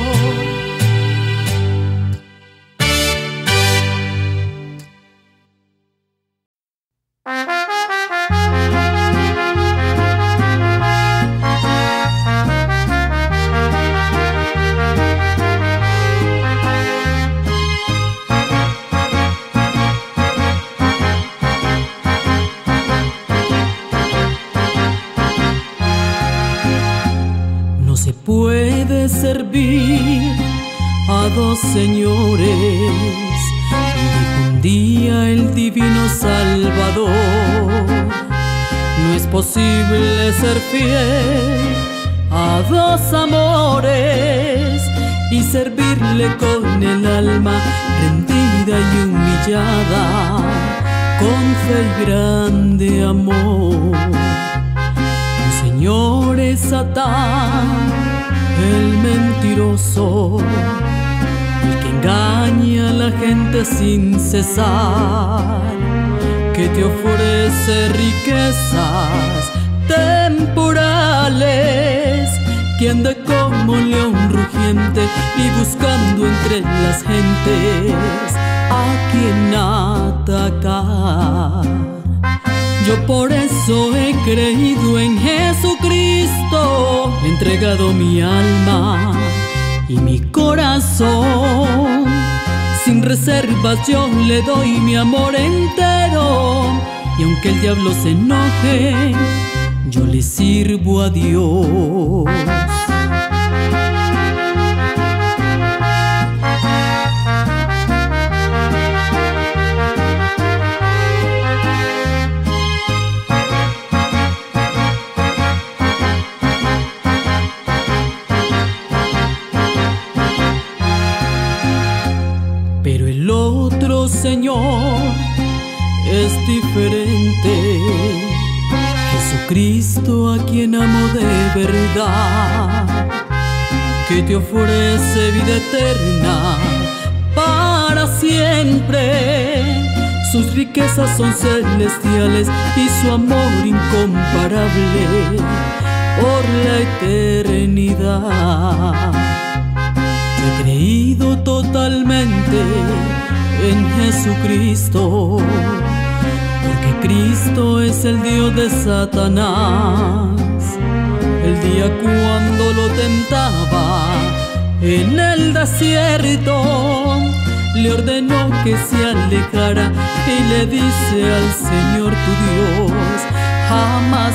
Speaker 2: Puede servir a dos señores, dijo un día el divino Salvador. No es posible ser fiel a dos amores y servirle con el alma rendida y humillada, con fe y grande amor. Un señor es Satán, el mentiroso, el que engaña a la gente sin cesar, que te ofrece riquezas temporales, que anda como león rugiente y buscando entre las gentes a quien atacar. Yo por eso he creído en Jesucristo, he entregado mi alma y mi corazón. Sin reservas yo le doy mi amor entero, y aunque el diablo se enoje, yo le sirvo a Dios. Pero el otro Señor es diferente. Jesucristo, a quien amo de verdad, que te ofrece vida eterna para siempre. Sus riquezas son celestiales y su amor incomparable por la eternidad. Yo he creído totalmente en Jesucristo, porque Cristo es el Dios de Satanás. El día cuando lo tentaba en el desierto, le ordenó que se alejara y le dice al Señor tu Dios: jamás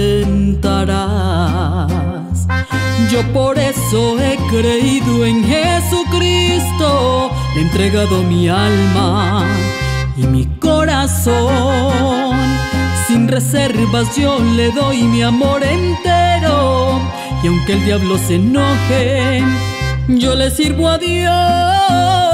Speaker 2: tentarás. Yo por eso he creído en Jesucristo, le he entregado mi alma y mi corazón. Sin reservas yo le doy mi amor entero, y aunque el diablo se enoje, yo le sirvo a Dios.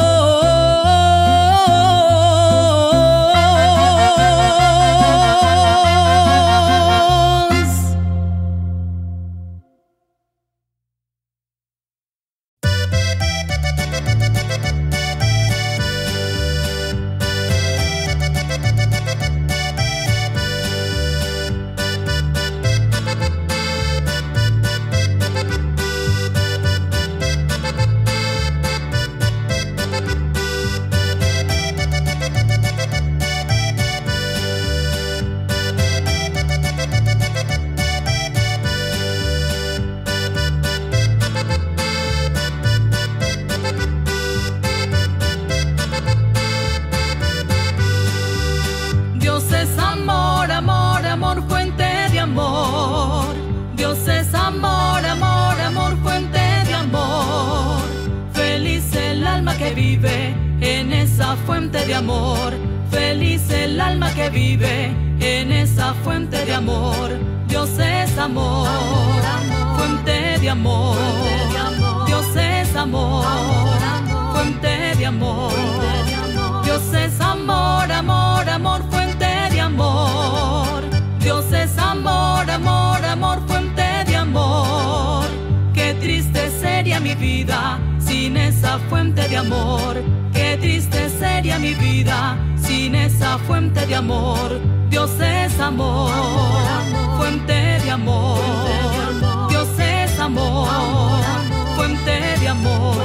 Speaker 1: Fuente de amor, feliz el alma que vive en esa fuente de amor. Dios es amor, fuente de amor. Dios es amor, fuente de amor. Dios es amor, amor, amor, fuente de amor. Dios es amor, amor, amor, fuente de amor. Qué triste sería mi vida sin esa fuente de amor. Qué triste sería mi vida sin esa fuente de amor. Dios es amor, fuente de amor. Dios es amor, fuente de amor.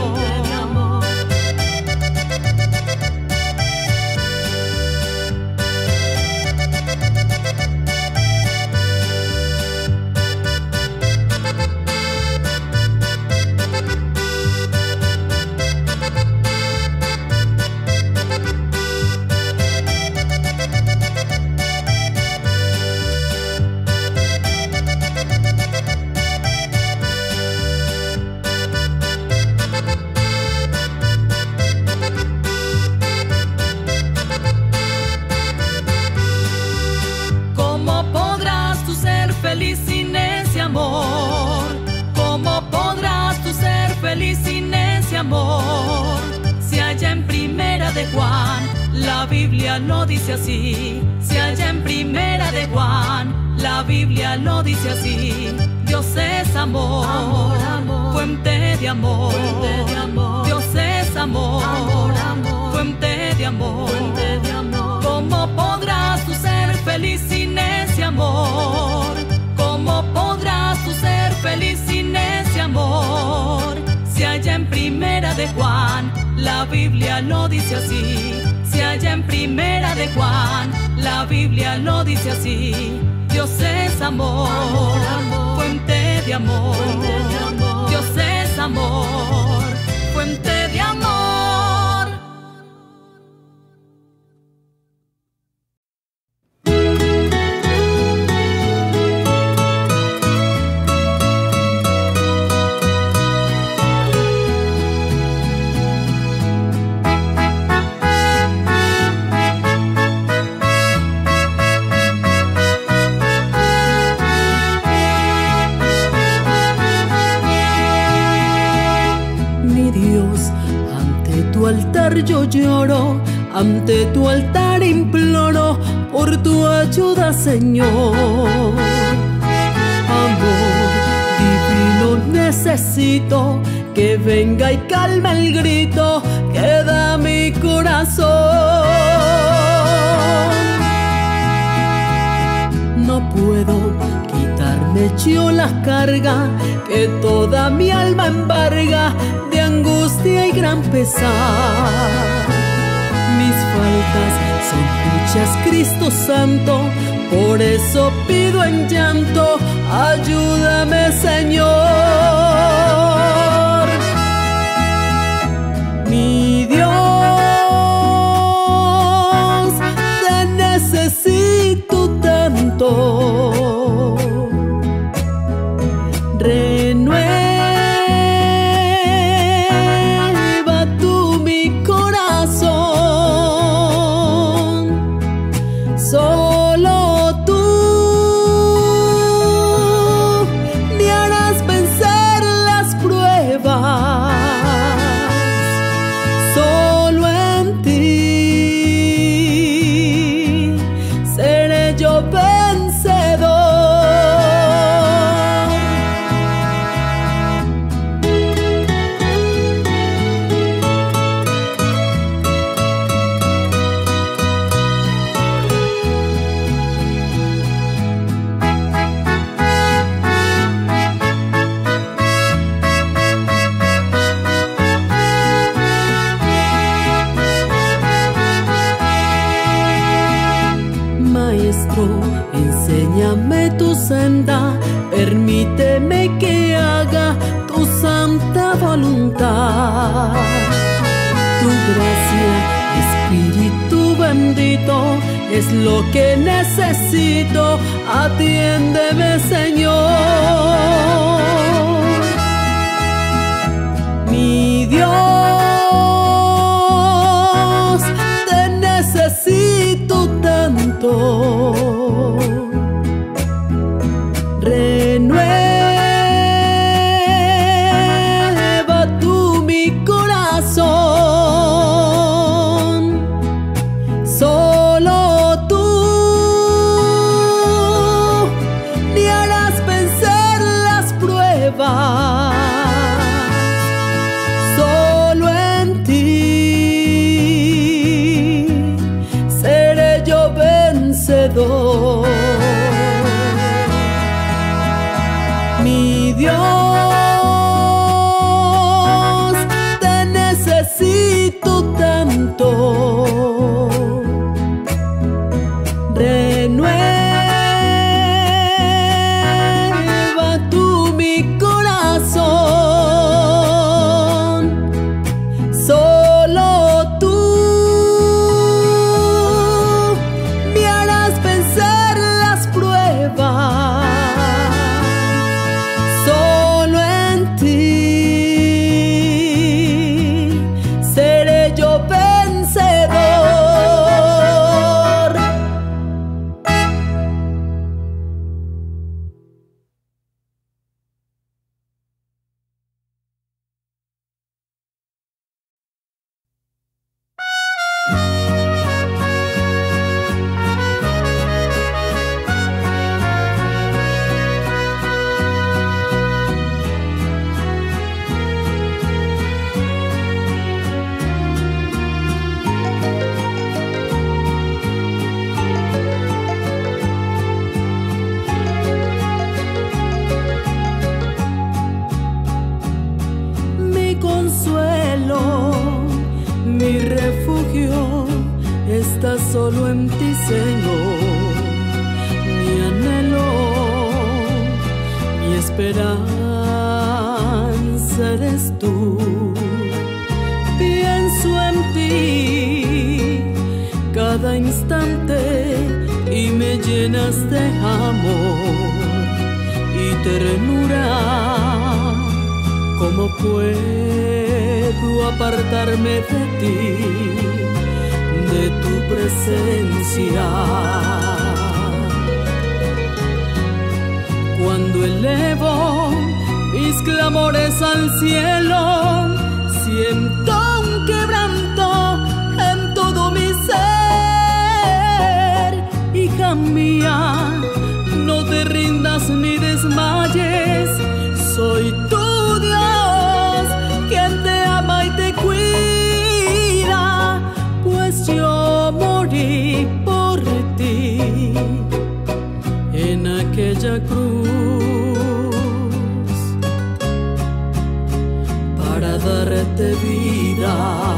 Speaker 1: Se halla en Primera de Juan, la Biblia lo dice así. Se halla en Primera de Juan, la Biblia lo dice así. Dios es amor, amor, amor, fuente de amor. Fuente de amor. Dios es amor, amor, amor, fuente de amor. Fuente de amor. ¿Cómo podrás tú ser feliz sin ese amor? ¿Cómo podrás tú ser feliz sin ese amor? Se halla en Primera de Juan, la Biblia lo dice así. Se halla en Primera de Juan, la Biblia lo dice así. Dios es amor, amor, amor, fuente de amor. Fuente de amor. Dios es amor, fuente de amor.
Speaker 2: yo lloro, ante tu altar imploro por tu ayuda, Señor. Amor divino necesito, que venga y calme el grito que da mi corazón. No puedo quitarme yo la carga que toda mi alma embarga de angustia y gran pesar. Mis faltas son muchas, Cristo Santo, por eso pido en llanto, ayúdame, Señor. Mi Dios, te necesito tanto. Renueva tú mi corazón. Solo tú me harás vencer las pruebas. Solo en ti seré yo vencedor. Maestro, enséñame tu senda, permíteme que haga tu santa voluntad. Tu gracia, Espíritu bendito, es lo que necesito, atiéndeme, Señor. Mi Dios, te necesito tanto. Renueva tú mi corazón. Solo tú me harás vencer las pruebas. Solo en ti seré yo vencedor. Mi Dios, te necesito tanto. Renueva tú mi corazón. Solo tú me harás vencer las pruebas. Solo en ti seré yo vencedor. Mi consuelo, mi refugio, está solo en ti, Señor. Mi anhelo, mi esperanza eres tú. Pienso en ti cada instante y me llenas de amor y ternura. ¿Cómo puedo apartarme de ti, de tu presencia? Cuando elevo mis clamores al cielo, siento un quebranto de vida.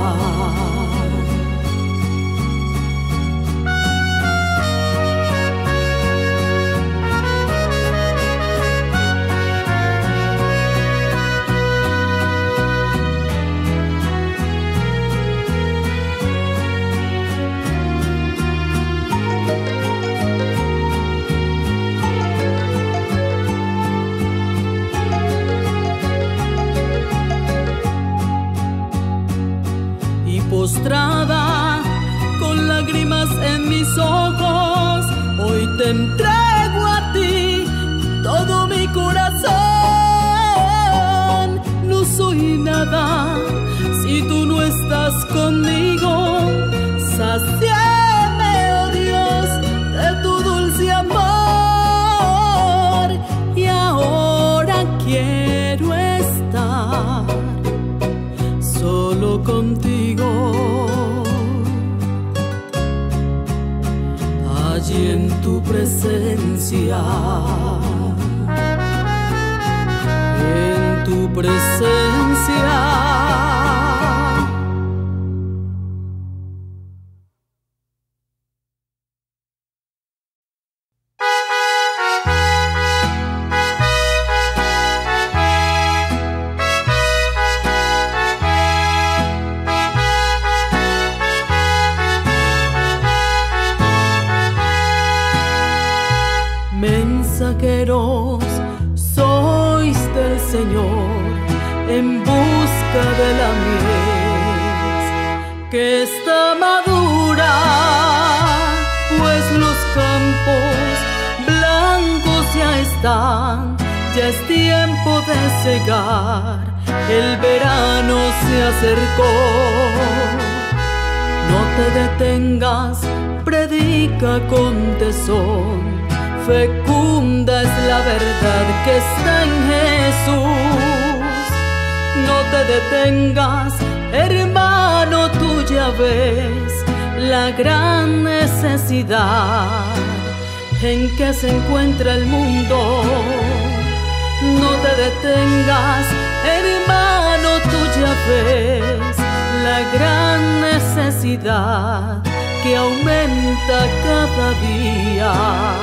Speaker 2: Postrada, con lágrimas en mis ojos, hoy te entrego a ti todo mi corazón. No soy nada si tú no estás conmigo. Sacíame, oh Dios, de tu dulce amor. Y ahora quiero estar solo contigo, allí en tu presencia, en tu presencia. Mensajeros sois del Señor en busca de la mies que está madura, pues los campos blancos ya están, ya es tiempo de cegar, el verano se acercó. No te detengas, predica con tesón, fecunda es la verdad que está en Jesús. No te detengas, hermano, tú ya ves la gran necesidad en que se encuentra el mundo. No te detengas, hermano, tú ya ves la gran necesidad que aumenta cada día.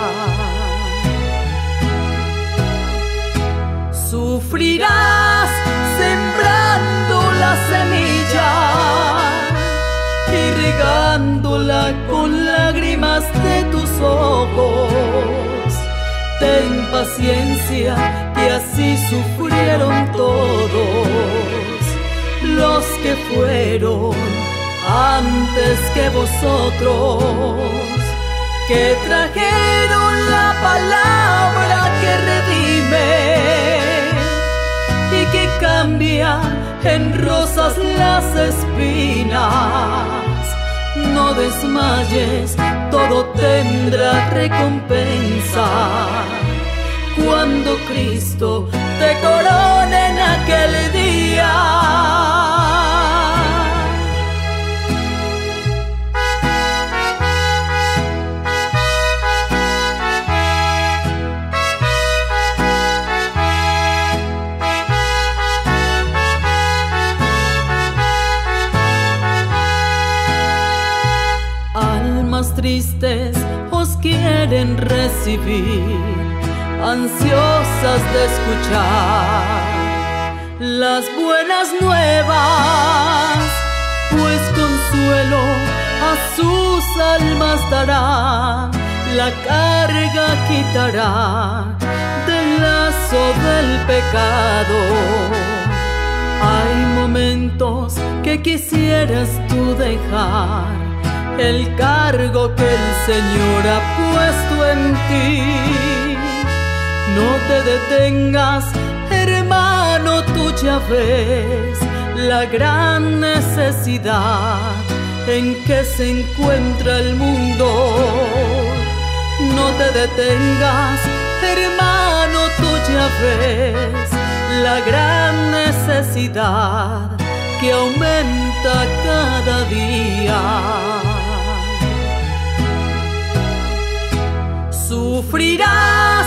Speaker 2: Sufrirás sembrando la semilla y regándola con lágrimas de tus ojos. Ten paciencia, que así sufrieron todos los que fueron antes que vosotros, que trajeron la palabra que redime y que cambia en rosas las espinas. No desmayes, todo tendrá recompensa cuando Cristo te corone en aquel día. Tristes os quieren recibir, ansiosas de escuchar las buenas nuevas, pues consuelo a sus almas dará, la carga quitará del lazo del pecado. Hay momentos que quisieras tú dejar, el cargo que el Señor ha puesto en ti. No te detengas, hermano, tú ya ves la gran necesidad en que se encuentra el mundo. No te detengas, hermano, tú ya ves la gran necesidad que aumenta cada día. Sufrirás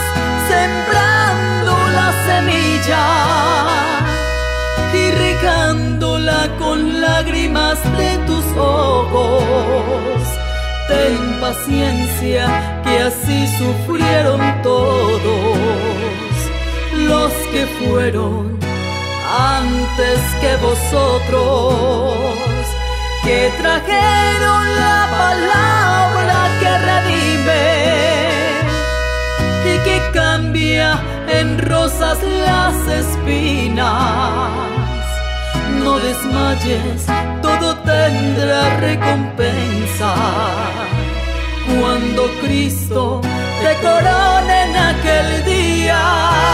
Speaker 2: sembrando la semilla y regando sola con lágrimas de tus ojos. Ten paciencia, que así sufrieron todos los que fueron antes que vosotros, que trajeron la palabra que redime y que cambia en rosas las espinas. No desmayes, todo tendrá recompensa cuando Cristo te corone en aquel día.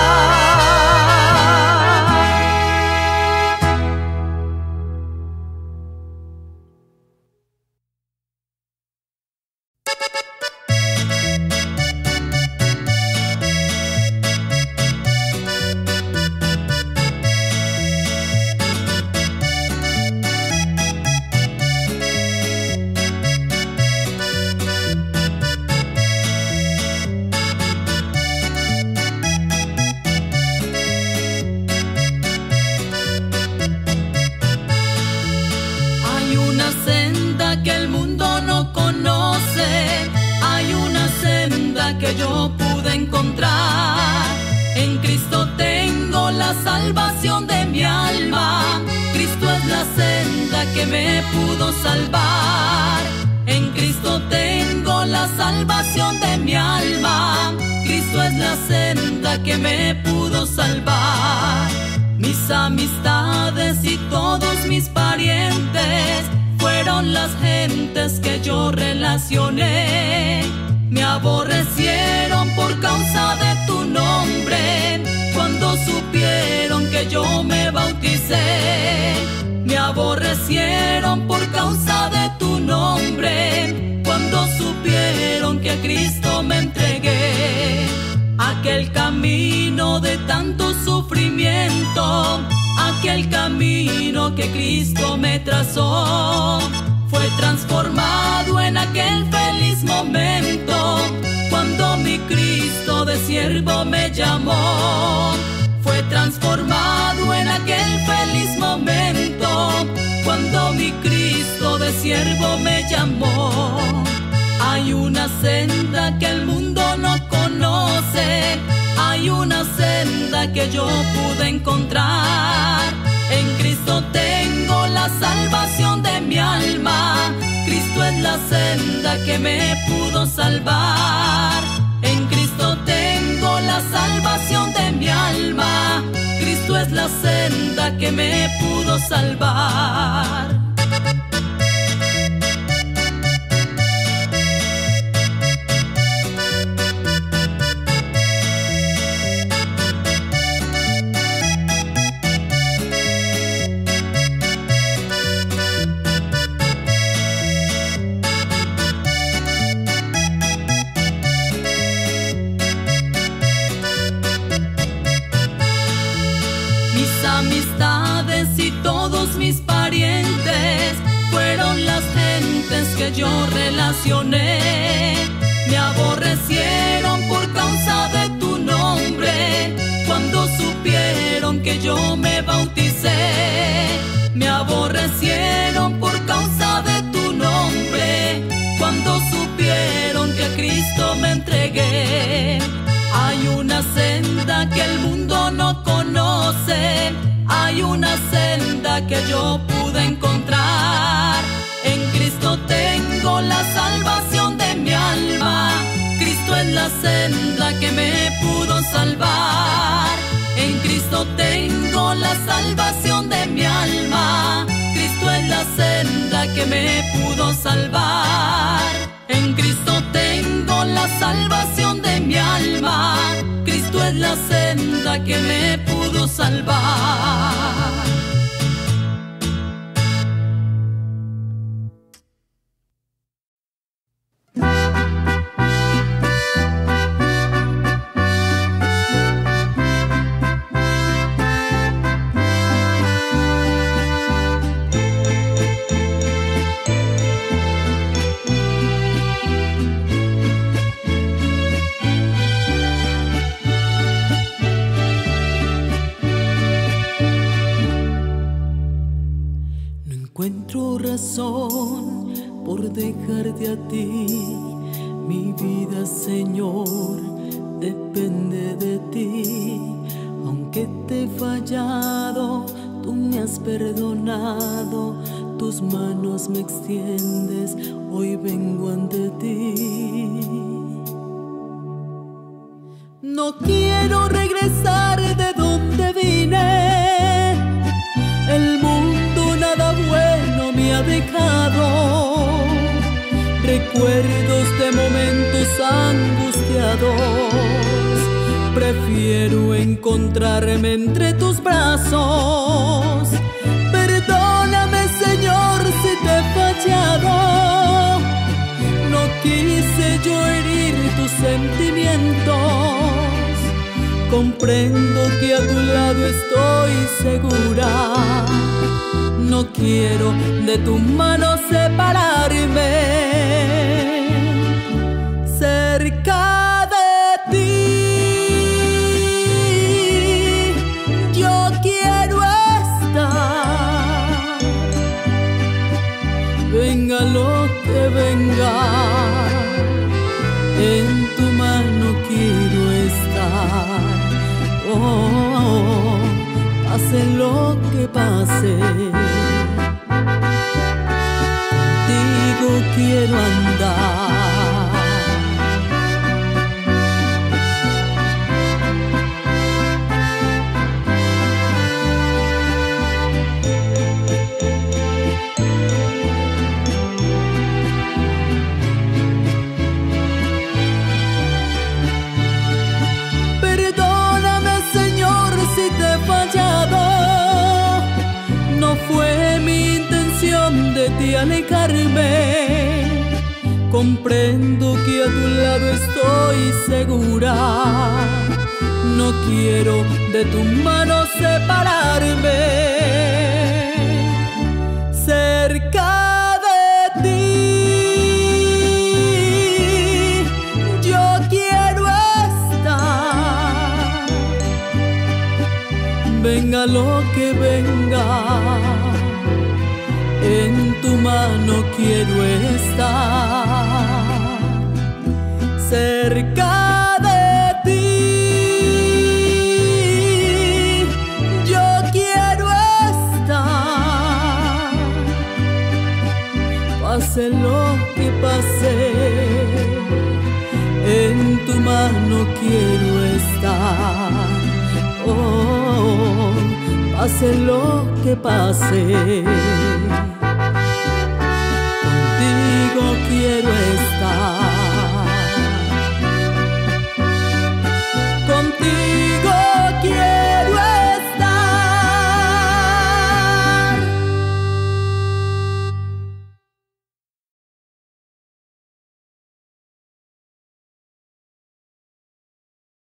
Speaker 1: Que yo pude encontrar. En Cristo tengo la salvación de mi alma. Cristo es la senda que me pudo salvar. En Cristo tengo la salvación de mi alma. Cristo es la senda que me pudo salvar. Mis amistades y todos mis parientes fueron las gentes que yo relacioné. Me aborrecieron por causa de tu nombre, cuando supieron que yo me bauticé. Me aborrecieron por causa de tu nombre, cuando supieron que a Cristo me entregué. Aquel camino de tanto sufrimiento, aquel camino que Cristo me trazó, fue transformado en aquel feliz momento, cuando mi Cristo de siervo me llamó. Fue transformado en aquel feliz momento, cuando mi Cristo de siervo me llamó. Hay una senda que el mundo no conoce, hay una senda que yo pude encontrar. En Cristo tengo la salvación de mi alma. Cristo es la senda que me pudo salvar. En Cristo tengo la salvación de mi alma. Cristo es la senda que me pudo salvar. Amistades y todos mis parientes fueron las gentes que yo relacioné. Me aborrecieron por causa de tu nombre, cuando supieron que yo me bauticé. Me aborrecieron por causa de tu nombre, cuando supieron que a Cristo me entregué. Hay una senda que el mundo no conoce, hay una senda que yo pude encontrar. En Cristo tengo la salvación de mi alma. Cristo es la senda que me pudo salvar. En Cristo tengo la salvación de mi alma. Cristo es la senda que me pudo salvar. En Cristo tengo la salvación de mi alma. Cristo es la senda que me pudo salvar.
Speaker 2: corazón por dejarte a ti. Mi vida, Señor, depende de ti. Aunque te he fallado, tú me has perdonado. Tus manos me extiendes, hoy vengo ante ti. No quiero regresar de donde vine. El mundo nada bueno me ha dejado. Recuerdos de momentos angustiados. Prefiero encontrarme entre tus brazos. Perdóname, Señor, si te he fallado. No quise yo herir tus sentimientos. Comprendo que a tu lado estoy segura. No quiero de tu mano separarme. Cerca de ti yo quiero estar. Venga lo que venga, en tu mano quiero estar. Oh, pase lo que pase, contigo quiero andar. Fue mi intención de ti alejarme. Comprendo que a tu lado estoy segura. No quiero de tu mano separarme. Cerca de ti yo quiero estar. Venga lo que venga, en tu mano quiero estar. Cerca de ti yo quiero estar. Pase lo que pase, en tu mano quiero estar. Oh, pase lo que pase, contigo quiero estar.